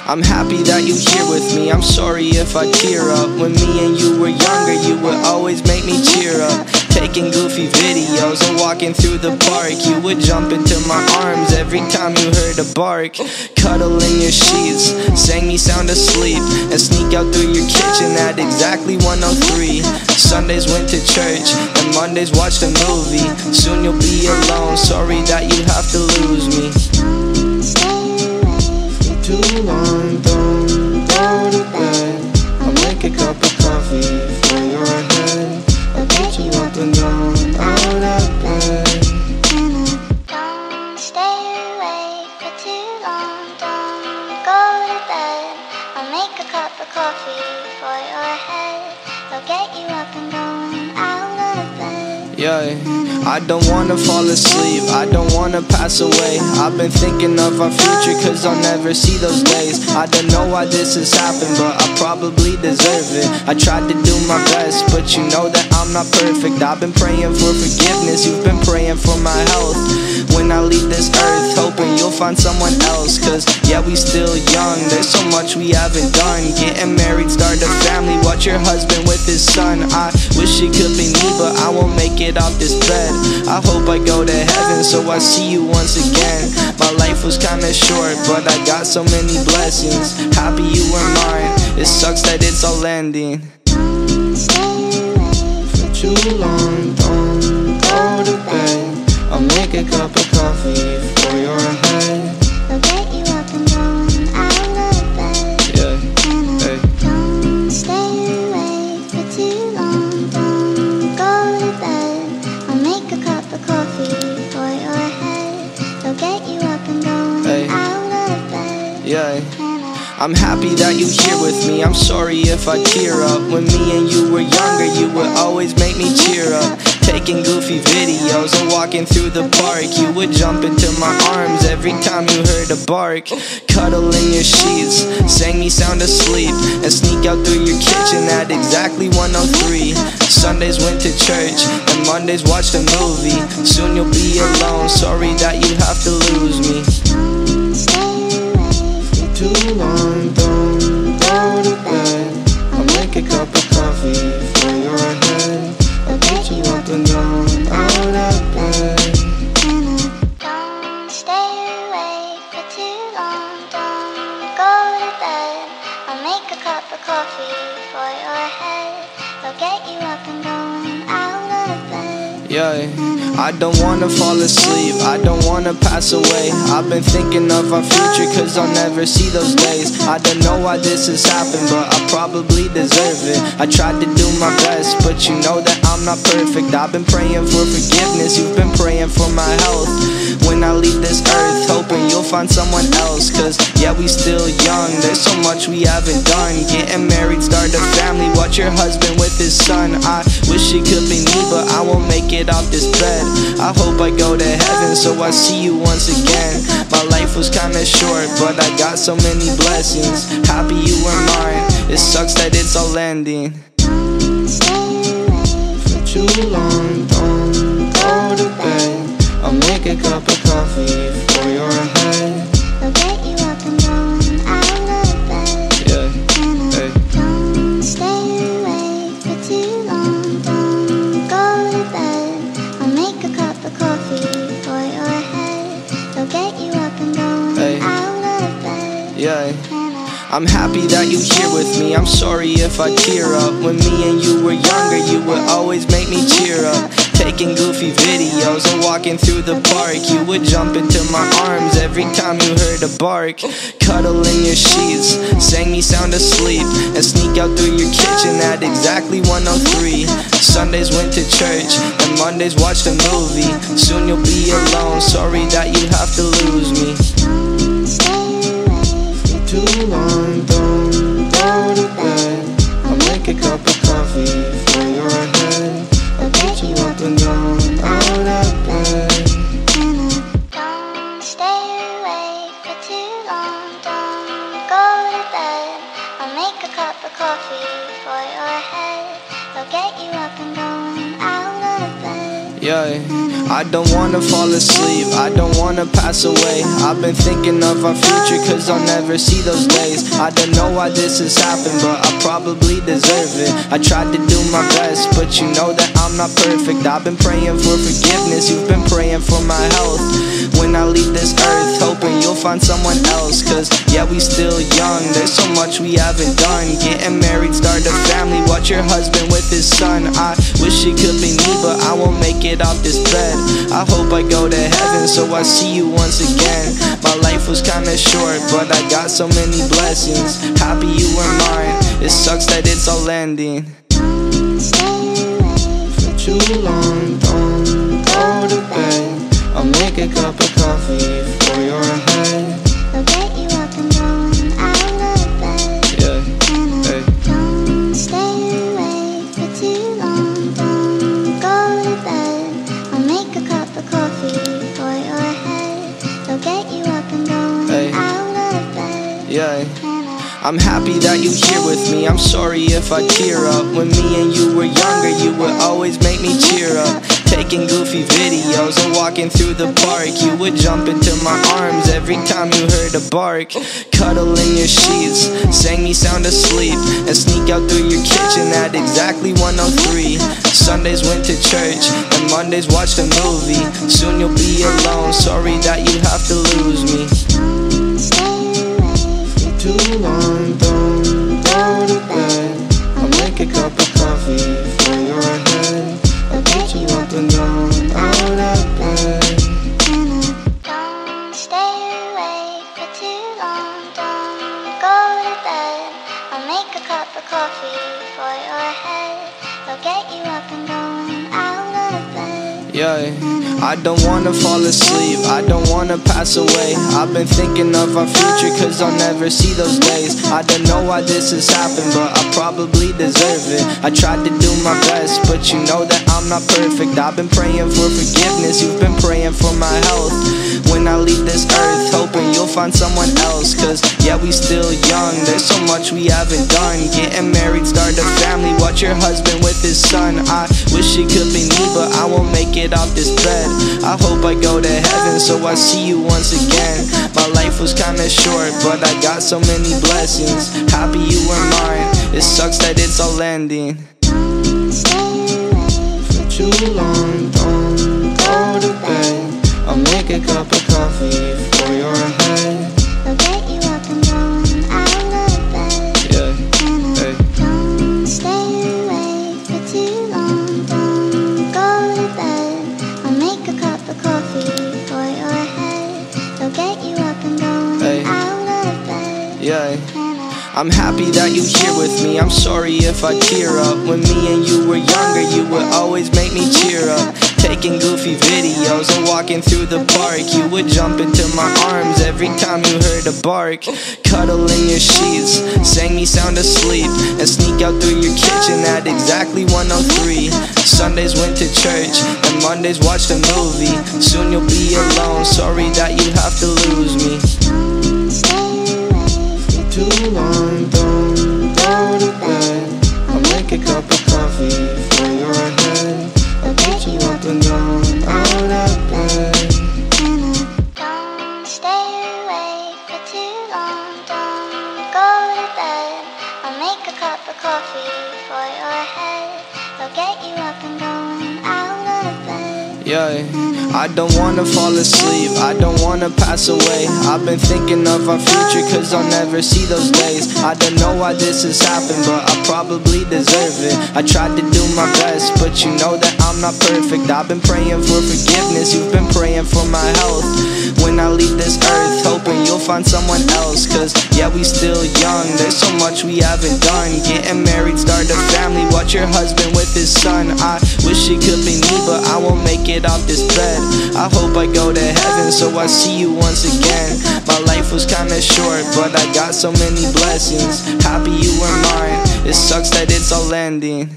Speaker 2: I'm happy that you here with me. I'm sorry if I tear up. When me and you were younger, you would always make me cheer up. Taking goofy videos and walking through the park, you would jump into my arms every time you heard a bark. Cuddle in your sheets, sang me sound asleep, and sneak out through your kitchen at exactly one oh three. Sundays went to church, and Mondays watched a movie. Soon you'll be alone, sorry that you have to lose me. For too long, don't go to bed. I'll make a cup of coffee for your head. I'll get you up and down out of bed.
Speaker 1: Don't stay awake for too long, don't go to bed. I'll make a cup of coffee for your head. I'll get you up and going out of bed.
Speaker 2: Yeah. I don't wanna fall asleep, I don't wanna pass away. I've been thinking of our future cause I'll never see those days. I don't know why this has happened, but I probably deserve it. I tried to do my best, but you know that I'm not perfect. I've been praying for forgiveness, you've been praying for my health. When I leave this earth, hoping you'll find someone else. Cause yeah, we still young, there's so much we haven't done. Getting married, start a family, watch your husband with his son. I wish it could be me, but I won't make it off this bed. I hope I go to heaven so I see you once again. My life was kinda short, but I got so many blessings. Happy you were mine, it sucks that it's all ending. For too long, don't go to bed. I'll make a cup of coffee for your head.
Speaker 1: I'll get you up and going out of bed.
Speaker 2: Yeah, hey.
Speaker 1: Don't stay awake for too long, don't go to bed. I'll make a cup of coffee for your head. I'll get you up and going
Speaker 2: Hey.
Speaker 1: out of bed.
Speaker 2: Yeah. I'm happy that you here with me. I'm sorry if I tear up. When me and you were younger, you would always make me cheer up. Taking goofy videos and walking through the park, you would jump into my arms every time you heard a bark. Cuddle in your sheets, sang me sound asleep, and sneak out through your kitchen at exactly one oh three. Sundays went to church, and Mondays watched a movie. Soon you'll be alone, sorry that you have to lose me. Too long, don't go to bed. I'll make a cup of coffee for your head. I'll get you up and down out of bed.
Speaker 1: Don't stay awake for too long, don't go to bed. I'll make a cup of coffee for your head. I'll get you up and going out of bed.
Speaker 2: Yeah. I don't wanna fall asleep, I don't wanna pass away. I've been thinking of our future cause I'll never see those days. I don't know why this has happened, but I probably deserve it. I tried to do my best, but you know that I'm not perfect. I've been praying for forgiveness, you've been praying for my health. When I leave this earth, hoping you'll find someone else. Cause yeah, we still young, there's so much we haven't done. Getting married, start a family, watch your husband with his son. I wish it could be me, but I won't make it off this bed. I hope I go to heaven so I see you once again. My life was kinda short, but I got so many blessings. Happy you were mine, it sucks that it's all ending. For too long, don't go to bed. I'll make a cup of coffee for your head.
Speaker 1: I'll get you up and going out of bed.
Speaker 2: Yeah, hey.
Speaker 1: Don't stay awake for too long, don't go to bed. I'll make a cup of coffee for your head. I'll get you up and going
Speaker 2: Hey.
Speaker 1: out of bed.
Speaker 2: Yeah. I'm happy that you here with me. I'm sorry if I tear up. When me and you were younger, you would always make me cheer up. Taking goofy videos and walking through the park, you would jump into my arms every time you heard a bark. Cuddle in your sheets, sang me sound asleep, and sneak out through your kitchen at exactly one oh three. Sundays went to church, and Mondays watched a movie. Soon you'll be alone, sorry that you have to lose me. Too long, don't go to bed. I'll make a cup of coffee for your head. I'll get you up and down out of bed.
Speaker 1: Don't stay awake for too long, don't go to bed. I'll make a cup of coffee for your head. I'll get you up and going out of bed.
Speaker 2: Yeah. I don't wanna fall asleep, I don't wanna pass away. I've been thinking of our future cause I'll never see those days. I don't know why this has happened, but I probably deserve it. I tried to do my best, but you know that I'm not perfect. I've been praying for forgiveness, you've been praying for my health. When I leave this earth, hoping you'll find someone else. Cause yeah, we still young, there's so much we haven't done. Getting married, start a family, watch your husband with his son. I wish it could be me, but I won't make it off this bed. I hope I go to heaven, so I see you once again. My life was kinda short, but I got so many blessings. Happy you were mine, it sucks that it's all ending. For too long, don't go to bed. I'll make a cup of coffee for your head.
Speaker 1: I'll get you up and going out of bed.
Speaker 2: Yeah, hey.
Speaker 1: Don't stay awake for too long. Don't go to bed. I'll make a cup of coffee for your head. I'll get you up and going
Speaker 2: Hey.
Speaker 1: out of bed.
Speaker 2: Yeah. I'm happy that you here with me, I'm sorry if I tear up. When me and you were younger, you would always make me cheer up. Taking goofy videos and walking through the park, you would jump into my arms every time you heard a bark. Cuddle in your sheets, sang me sound asleep, and sneak out through your kitchen at exactly one oh three. Sundays went to church, and Mondays watched a movie. Soon you'll be alone, sorry that you have to lose me. Too long, don't go to bed. I'll make a cup of coffee for your head. I'll get you up and down, out of bed.
Speaker 1: Don't stay awake for too long. Don't go to bed. I'll make a cup of coffee for your head. I'll get you up and going out of bed.
Speaker 2: Yeah. I don't wanna fall asleep, I don't wanna pass away. I've been thinking of our future cause I'll never see those days. I don't know why this has happened, but I probably deserve it. I tried to do my best, but you know that I'm not perfect. I've been praying for forgiveness, you've been praying for my health. When I leave this earth, hoping you'll find someone else. Cause yeah, we still young, there's so much we haven't done. Getting married, start a family, watch your husband with his son. I wish it could be me, but I won't make it off this bed. I hope I go to heaven, so I see you once again. My life was kinda short, but I got so many blessings. Happy you were mine, it sucks that it's all ending. For too long, don't go to bed. I'll make a cup of coffee for your head.
Speaker 1: I'll get you up and going out of bed.
Speaker 2: Yeah, hey.
Speaker 1: Don't stay awake for too long. Don't go to bed. I'll make a cup of coffee for your head. I'll get you up and going
Speaker 2: Hey.
Speaker 1: out of bed.
Speaker 2: Yeah. I'm happy that you here with me, I'm sorry if I tear up. When me and you were younger, you would always make me cheer up. Taking goofy videos and walking through the park, you would jump into my arms every time you heard a bark. Cuddle in your sheets, sang me sound asleep, and sneak out through your kitchen at exactly one oh three. Sundays went to church, and Mondays watched a movie. Soon you'll be alone, sorry that you have to lose me. Too long, don't go to bed. I'll make a cup of coffee for your head. I'll get you up and down, out of bed.
Speaker 1: Don't stay awake for too long. Don't go to bed. I'll make a cup of coffee for your head. I'll get you up and going out of bed.
Speaker 2: Yeah. I don't wanna fall asleep, I don't wanna pass away. I've been thinking of our future cause I'll never see those days. I don't know why this has happened, but I probably deserve it. I tried to do my best, but you know that I'm not perfect. I've been praying for forgiveness, you've been praying for my health. When I leave this earth, hoping you'll find someone else. Cause yeah, we still young, there's so much we haven't done. Getting married, start a family, watch your husband with his son. I wish it could be me, but I won't make it off this bed. I hope I go to heaven, so I see you once again. My life was kinda short, but I got so many blessings. Happy you were mine, it sucks that it's all ending.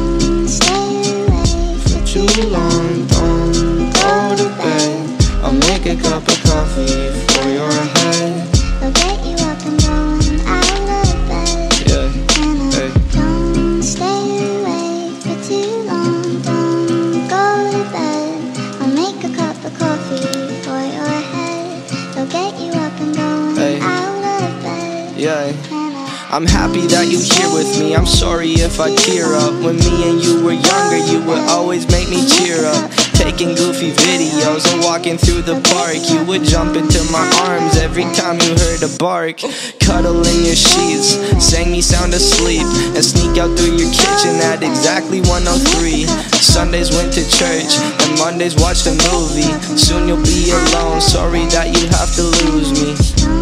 Speaker 2: For too long, don't go to bed. I'll make a cup of coffee for your head.
Speaker 1: I'll get you up and going out of bed.
Speaker 2: Yeah, hey.
Speaker 1: Don't stay awake for too long. Don't go to bed. I'll make
Speaker 2: I'm happy that you here with me. I'm sorry if I tear up. When me and you were younger, you would always make me cheer up. Taking goofy videos and walking through the park, you would jump into my arms every time you heard a bark. Cuddle in your sheets, sang me sound asleep, and sneak out through your kitchen at exactly one oh three. Sundays went to church, and Mondays watched a movie. Soon you'll be alone, sorry that you have to lose me.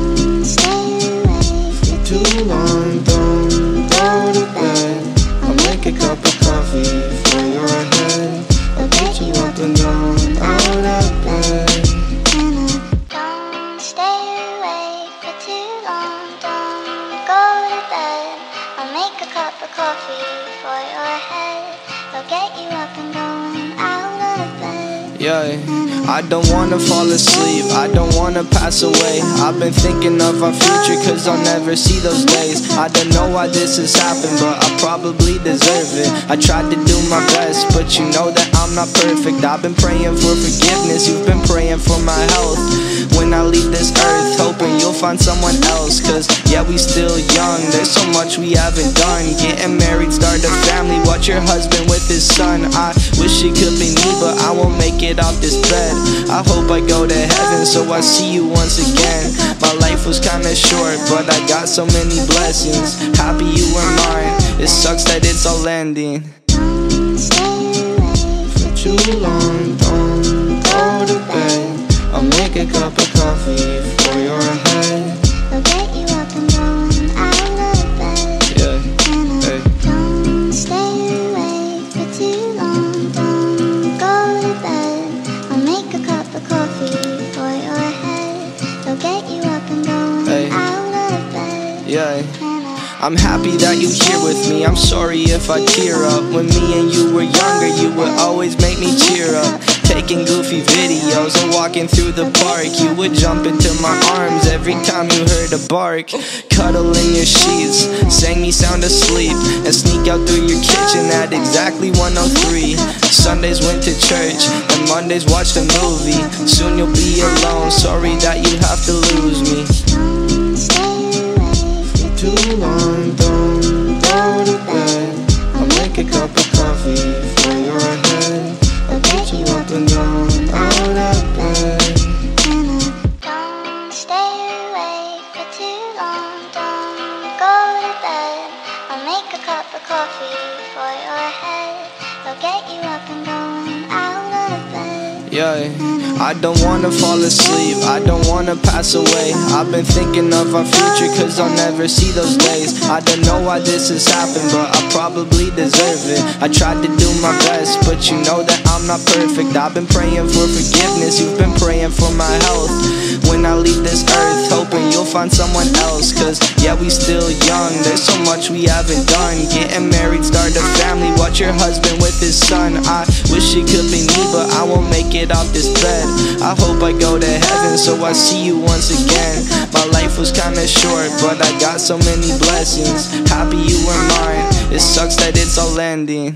Speaker 2: For too long, don't go to bed. I'll make a cup of coffee for your head. I'll get you up and down, out of bed.
Speaker 1: Don't stay awake for too long, don't go to bed. I'll make a cup of coffee for your head. I'll get you up and going out of bed.
Speaker 2: Yeah. I don't wanna fall asleep, I don't wanna pass away. I've been thinking of our future cause I'll never see those days. I don't know why this has happened, but I probably deserve it. I tried to do my best, but you know that I'm not perfect. I've been praying for forgiveness, you've been praying for my health. When I leave this earth, hoping you'll find someone else. Cause yeah, we still young, there's so much we haven't done. Getting married, start a family, watch your husband with his son. I wish it could be me, but I won't make it off this bed. I hope I go to heaven so I see you once again. My life was kinda short, but I got so many blessings. Happy you were mine, it sucks that it's all ending. For too long, don't go to bed. I'll make a cup of coffee for your head.
Speaker 1: I'll get you up and going out of bed.
Speaker 2: Yeah, hey.
Speaker 1: Don't stay awake for too long, don't go to bed. I'll make a cup of coffee for your head. I'll get you up and going
Speaker 2: Hey.
Speaker 1: out of bed.
Speaker 2: Yeah. I'm happy that you here with me. I'm sorry if I tear up. When me and you were younger, you would always make me cheer up. Taking goofy videos and walking through the park, you would jump into my arms every time you heard a bark. Cuddle in your sheets, sang me sound asleep, and sneak out through your kitchen at exactly one oh three. Sundays went to church, and Mondays watched a movie. Soon you'll be alone, sorry that you have to lose me. Too long, don't go to bed. I'll make a cup of coffee for your head. I'll get you up and down, out of bed.
Speaker 1: Don't stay awake for too long, don't go to bed. I'll make a cup of coffee for your head. I'll get you up and going out of bed.
Speaker 2: Yeah. I don't wanna fall asleep, I don't wanna pass away. I've been thinking of our future cause I'll never see those days. I don't know why this has happened, but I probably deserve it. I tried to do my best, but you know that I'm not perfect. I've been praying for forgiveness, you've been praying for my health. When I leave this earth, hoping you'll find someone else. Cause yeah, we still young, there's so much we haven't done. Getting married, start a family, watch your husband with his son. I wish it could be me, but I won't make it off this bed. I hope I go to heaven so I see you once again. My life was kinda short, but I got so many blessings. Happy you were mine, it sucks that it's all ending.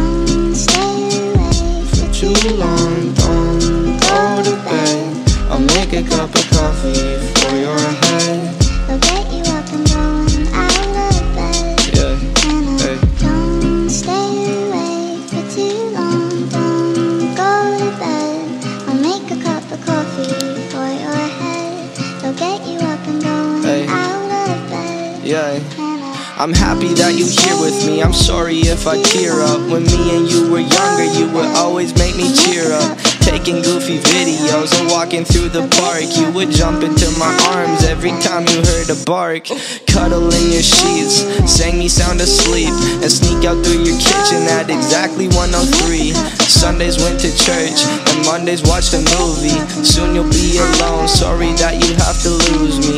Speaker 2: For too long, don't go to bed. I'll make a cup of coffee for your head.
Speaker 1: I'll get you up and going out of bed.
Speaker 2: Yeah, hey.
Speaker 1: Don't stay awake for too long, don't go to bed. I'll make a cup of coffee for your head. I'll get you up and going
Speaker 2: Hey.
Speaker 1: out of bed.
Speaker 2: Yeah. I'm happy that you here with me. I'm sorry if I tear up. When me and you were younger, you would always make me cheer up. Taking goofy videos and walking through the park, you would jump into my arms every time you heard a bark. Cuddle in your sheets, sang me sound asleep, and sneak out through your kitchen at exactly one oh three. Sundays went to church, and Mondays watched a movie. Soon you'll be alone, sorry that you have to lose me.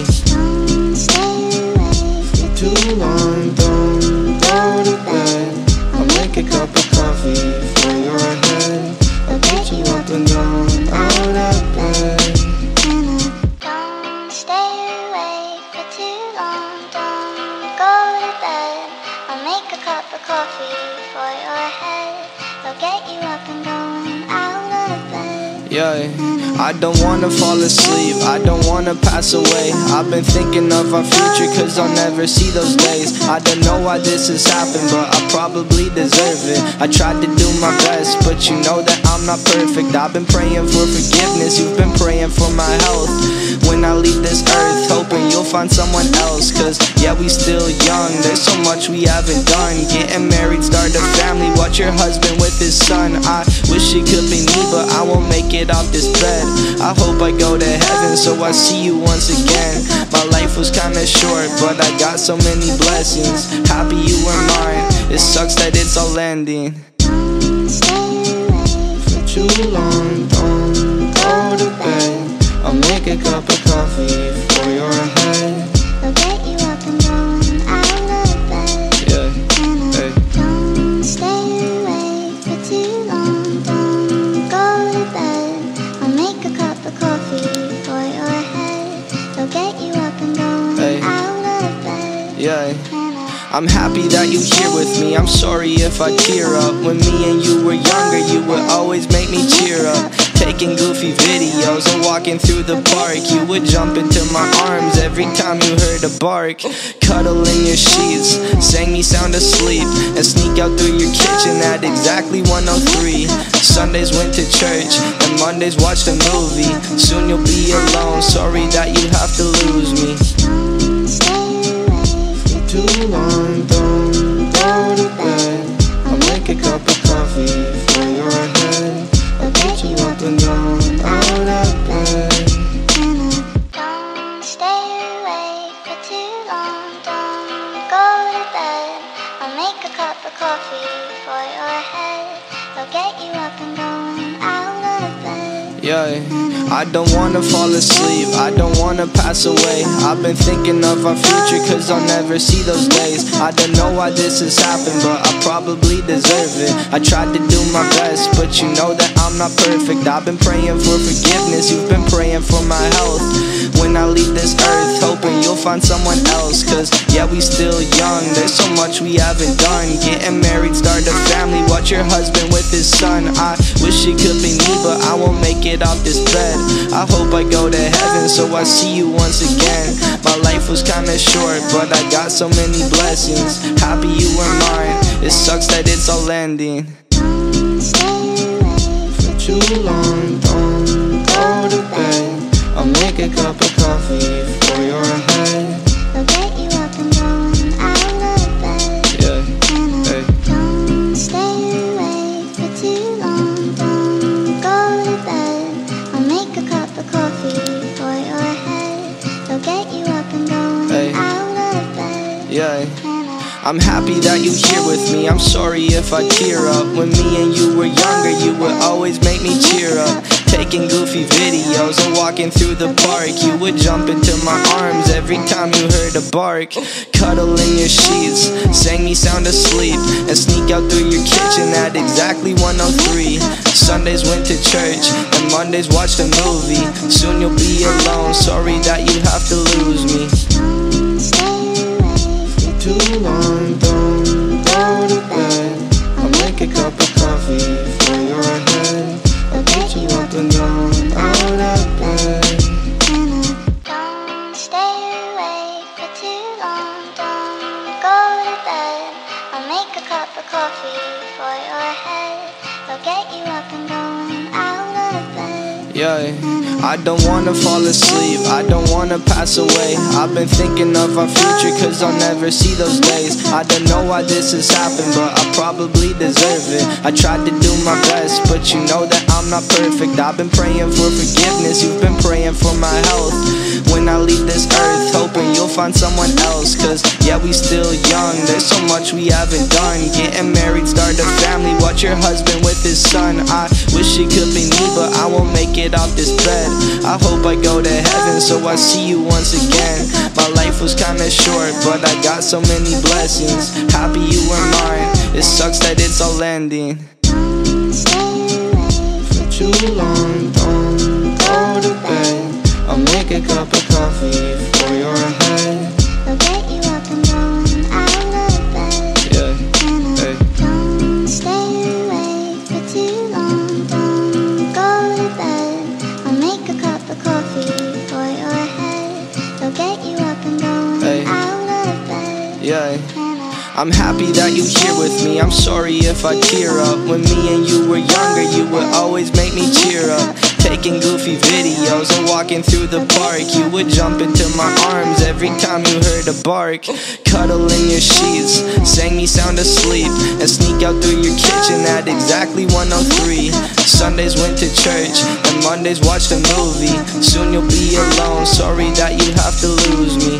Speaker 2: Too long, don't go to bed. I'll make a cup of coffee for your head. I'll get you up and down, out of bed.
Speaker 1: Don't stay awake for too long, don't go to bed. I'll make a cup of coffee for your head. I'll get you up and going out of bed.
Speaker 2: Yeah, I don't wanna fall asleep, I don't wanna pass away. I've been thinking of our future cause I'll never see those days. I don't know why this has happened, but I probably deserve it. I tried to do my best, but you know that I'm not perfect. I've been praying for forgiveness, you've been praying for my health. When I leave this earth, hoping you'll find someone else. Cause yeah, we still young, there's so much we haven't done. Getting married, start a family, watch your husband with his son. I wish it could be me, but I won't make it off this bed. I hope I go to heaven so I see you once again. My life was kinda short, but I got so many blessings. Happy you were mine, it sucks that it's all ending. For too long, don't go to bed. I'll make a cup of coffee for your head.
Speaker 1: I'll get you up and going out of bed.
Speaker 2: Yeah, hey.
Speaker 1: Don't stay awake for too long. Don't go to bed. I'll make a cup of coffee for your head. I'll get you up and going
Speaker 2: Hey.
Speaker 1: out of bed.
Speaker 2: Yeah, I'm happy that you here with me. I'm sorry if I tear up. When me and you were younger, you would always make me cheer up. Taking goofy videos and walking through the park. You would jump into my arms every time you heard a bark. Cuddle in your sheets, sang me sound asleep, and sneak out through your kitchen at exactly one oh three. Sundays went to church, and Mondays watched a movie. Soon you'll be alone, sorry that you have to lose me. For too long, don't go to bed. I'll make a cup of coffee for your head. I'll get you up and down, out of bed.
Speaker 1: Don't stay awake for too long. Don't go to bed. I'll make a cup of coffee for your head. I'll get you up and going out of bed.
Speaker 2: Yeah, I don't wanna fall asleep, I don't wanna pass away. I've been thinking of our future cause I'll never see those days. I don't know why this has happened, but I probably deserve it. I tried to do my best, but you know that I'm not perfect. I've been praying for forgiveness, you've been praying for my health. When I leave this earth, hoping you'll find someone else. Cause yeah, we still young, there's so much we haven't done. Getting married, start a family, watch your husband with his son. I wish it could be me, but I won't make it off this bed. I hope I go to heaven so I see you once again. My life was kinda short, but I got so many blessings. Happy you were mine, it sucks that it's all ending. For too long, don't go to bed. I'll make a cup of coffee for your head.
Speaker 1: I'll get you up and going out of bed.
Speaker 2: Yeah, hey.
Speaker 1: Don't stay awake for too long. Don't go to bed. I'll make a cup of coffee for your head. I'll get you up and going
Speaker 2: Hey.
Speaker 1: out of bed.
Speaker 2: Yeah, I'm happy that you here with me. I'm sorry if I tear up. When me and you were younger, you would always make me cheer up. Taking goofy videos and walking through the park. You would jump into my arms every time you heard a bark. Cuddle in your sheets, sang me sound asleep, and sneak out through your kitchen at exactly one oh three. Sundays went to church, and Mondays watched a movie. Soon you'll be alone, sorry that you have to lose me. For too long, don't go to bed. I'll make a cup of coffee for your head. I'll get you up and down, out of bed.
Speaker 1: Don't stay awake for too long. Don't go to bed. I'll make a cup of coffee for your head. I'll get you up and going out of bed.
Speaker 2: Yeah, I don't wanna fall asleep, I don't wanna pass away. I've been thinking of our future cause I'll never see those days. I don't know why this has happened, but I probably deserve it. I tried to do my best, but you know that I'm not perfect. I've been praying for forgiveness, you've been praying for my health. When I leave this earth, hoping you'll find someone else. Cause yeah, we still young, there's so much we haven't done. Getting married, start a family, watch your husband with his son. I wish it could be me, but I won't make it off this bed. I hope I go to heaven so I see you once again. My life was kinda short, but I got so many blessings. Happy you were mine, it sucks that it's all ending. For too long, don't go to bed. I'll make a cup of coffee for your head.
Speaker 1: I'll get you up and going out of bed.
Speaker 2: Yeah, hey.
Speaker 1: Don't stay awake for too long. Don't go to bed.
Speaker 2: I'm happy that you here with me. I'm sorry if I tear up. When me and you were younger, you would always make me cheer up. Taking goofy videos and walking through the park, you would jump into my arms every time you heard a bark. Cuddle in your sheets, sang me sound asleep, and sneak out through your kitchen at exactly one oh three. Sundays went to church, and Mondays watched a movie. Soon you'll be alone, sorry that you have to lose me.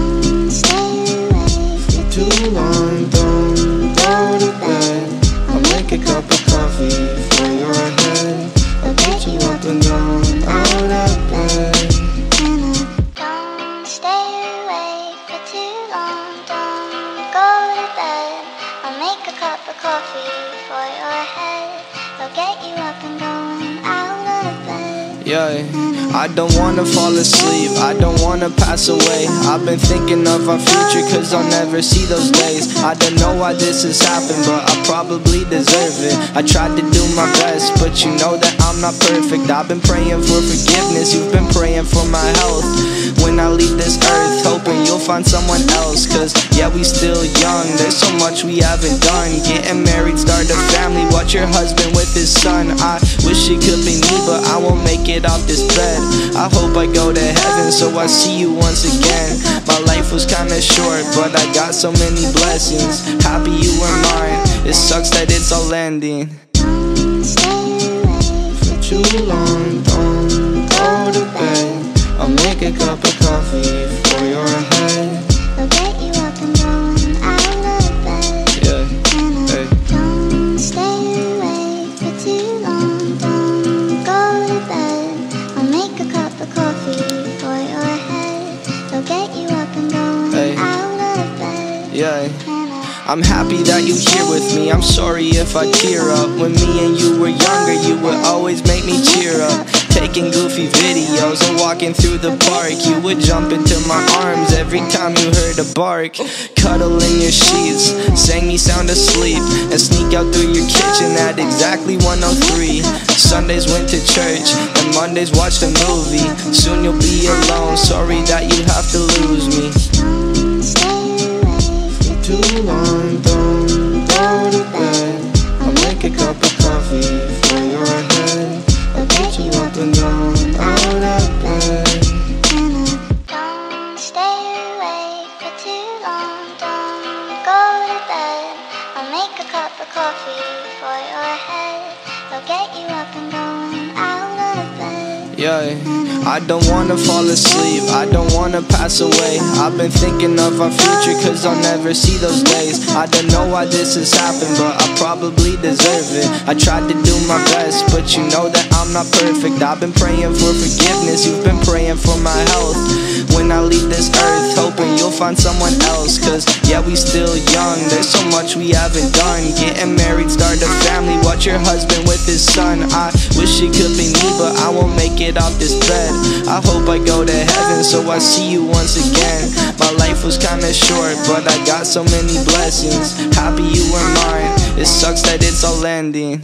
Speaker 2: For too long, don't go to bed. I'll make a cup of coffee for your head. I'll get you up and down, out of bed.
Speaker 1: Don't stay awake for too long, don't go to bed. I'll make a cup of coffee for your head. I'll get you up and going out of bed.
Speaker 2: Yeah. I don't wanna fall asleep, I don't wanna pass away. I've been thinking of our future, cause I'll never see those days. I don't know why this has happened, but I probably deserve it. I tried to do my best, but you know that I'm not perfect. I've been praying for forgiveness, you've been praying for my health. When I leave this earth, hoping you'll find someone else. Cause yeah, we still young, there's so much we haven't done. Getting married, start a family, watch your husband with his son. I wish it could be me, but I won't make it off this bed. I hope I go to heaven so I see you once again. My life was kinda short, but I got so many blessings. Happy you were mine, it sucks that it's all ending. For too long, don't go to bed. I'll make a cup of coffee for your head.
Speaker 1: I'll get you up and going out of bed.
Speaker 2: Yeah, hey.
Speaker 1: Don't stay awake for too long, don't go to bed. I'll make a cup of coffee for your head. I'll get you up and going
Speaker 2: Hey.
Speaker 1: out of bed.
Speaker 2: Yeah. I'm happy that you here with me. I'm sorry if I tear up. When me and you were younger, you would always make me cheer up. Taking goofy videos and walking through the park, you would jump into my arms every time you heard a bark. Cuddle in your sheets, sang me sound asleep, and sneak out through your kitchen at exactly one oh three. Sundays went to church, and Mondays watched a movie. Soon you'll be alone, sorry that you have to lose me. Too long, don't go to bed. I'll make a cup of coffee for your head. I'll get you up and down, out of bed.
Speaker 1: Don't stay awake for too long, don't go to bed. I'll make a cup of coffee for your head. I'll get you up and going out of bed.
Speaker 2: Yeah. I don't wanna fall asleep, I don't wanna pass away. I've been thinking of our future, cause I'll never see those days. I don't know why this has happened, but I probably deserve it. I tried to do my best, but you know that I'm not perfect. I've been praying for forgiveness, you've been praying for my health. When I leave this earth, hoping you'll find someone else. Cause yeah, we still young, there's so much we haven't done. Getting married, start a family, watch your husband with his son. I wish it could be me, but I won't make it off this bed. I hope I go to heaven so I see you once again. My life was kinda short, but I got so many blessings. Happy you were mine, it sucks that it's all ending.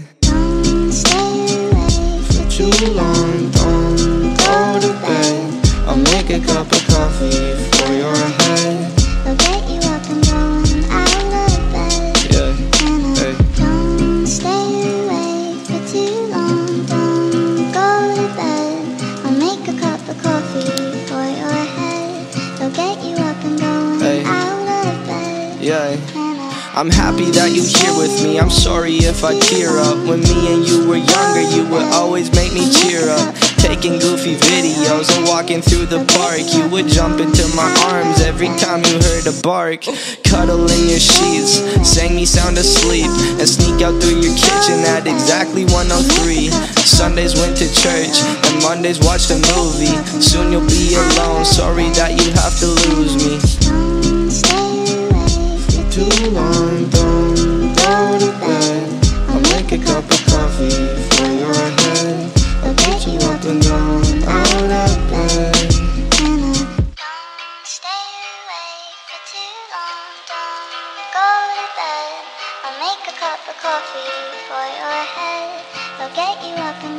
Speaker 2: For too long, don't go to bed. I'll make a cup of coffee for your head.
Speaker 1: I'll get you up and going out of bed.
Speaker 2: Yeah, hey.
Speaker 1: Don't stay awake for too long, don't go to bed. I'll make a cup of coffee for your head. I'll get you up and going
Speaker 2: Hey.
Speaker 1: out of bed.
Speaker 2: Yeah. I'm happy that you here with me. I'm sorry if I tear up. When me and you were younger, you would always make me cheer up. Taking goofy videos and walking through the park, you would jump into my arms every time you heard a bark. Cuddle in your sheets, sang me sound asleep, and sneak out through your kitchen at exactly one oh three. Sundays went to church, and Mondays watched a movie. Soon you'll be alone, sorry that you have to lose me. Too long, don't go to bed. I'll make a cup of coffee for your head. I'll get you up and down, out of bed.
Speaker 1: Don't stay awake for too long, don't go to bed. I'll make a cup of coffee for your head. I'll get you up and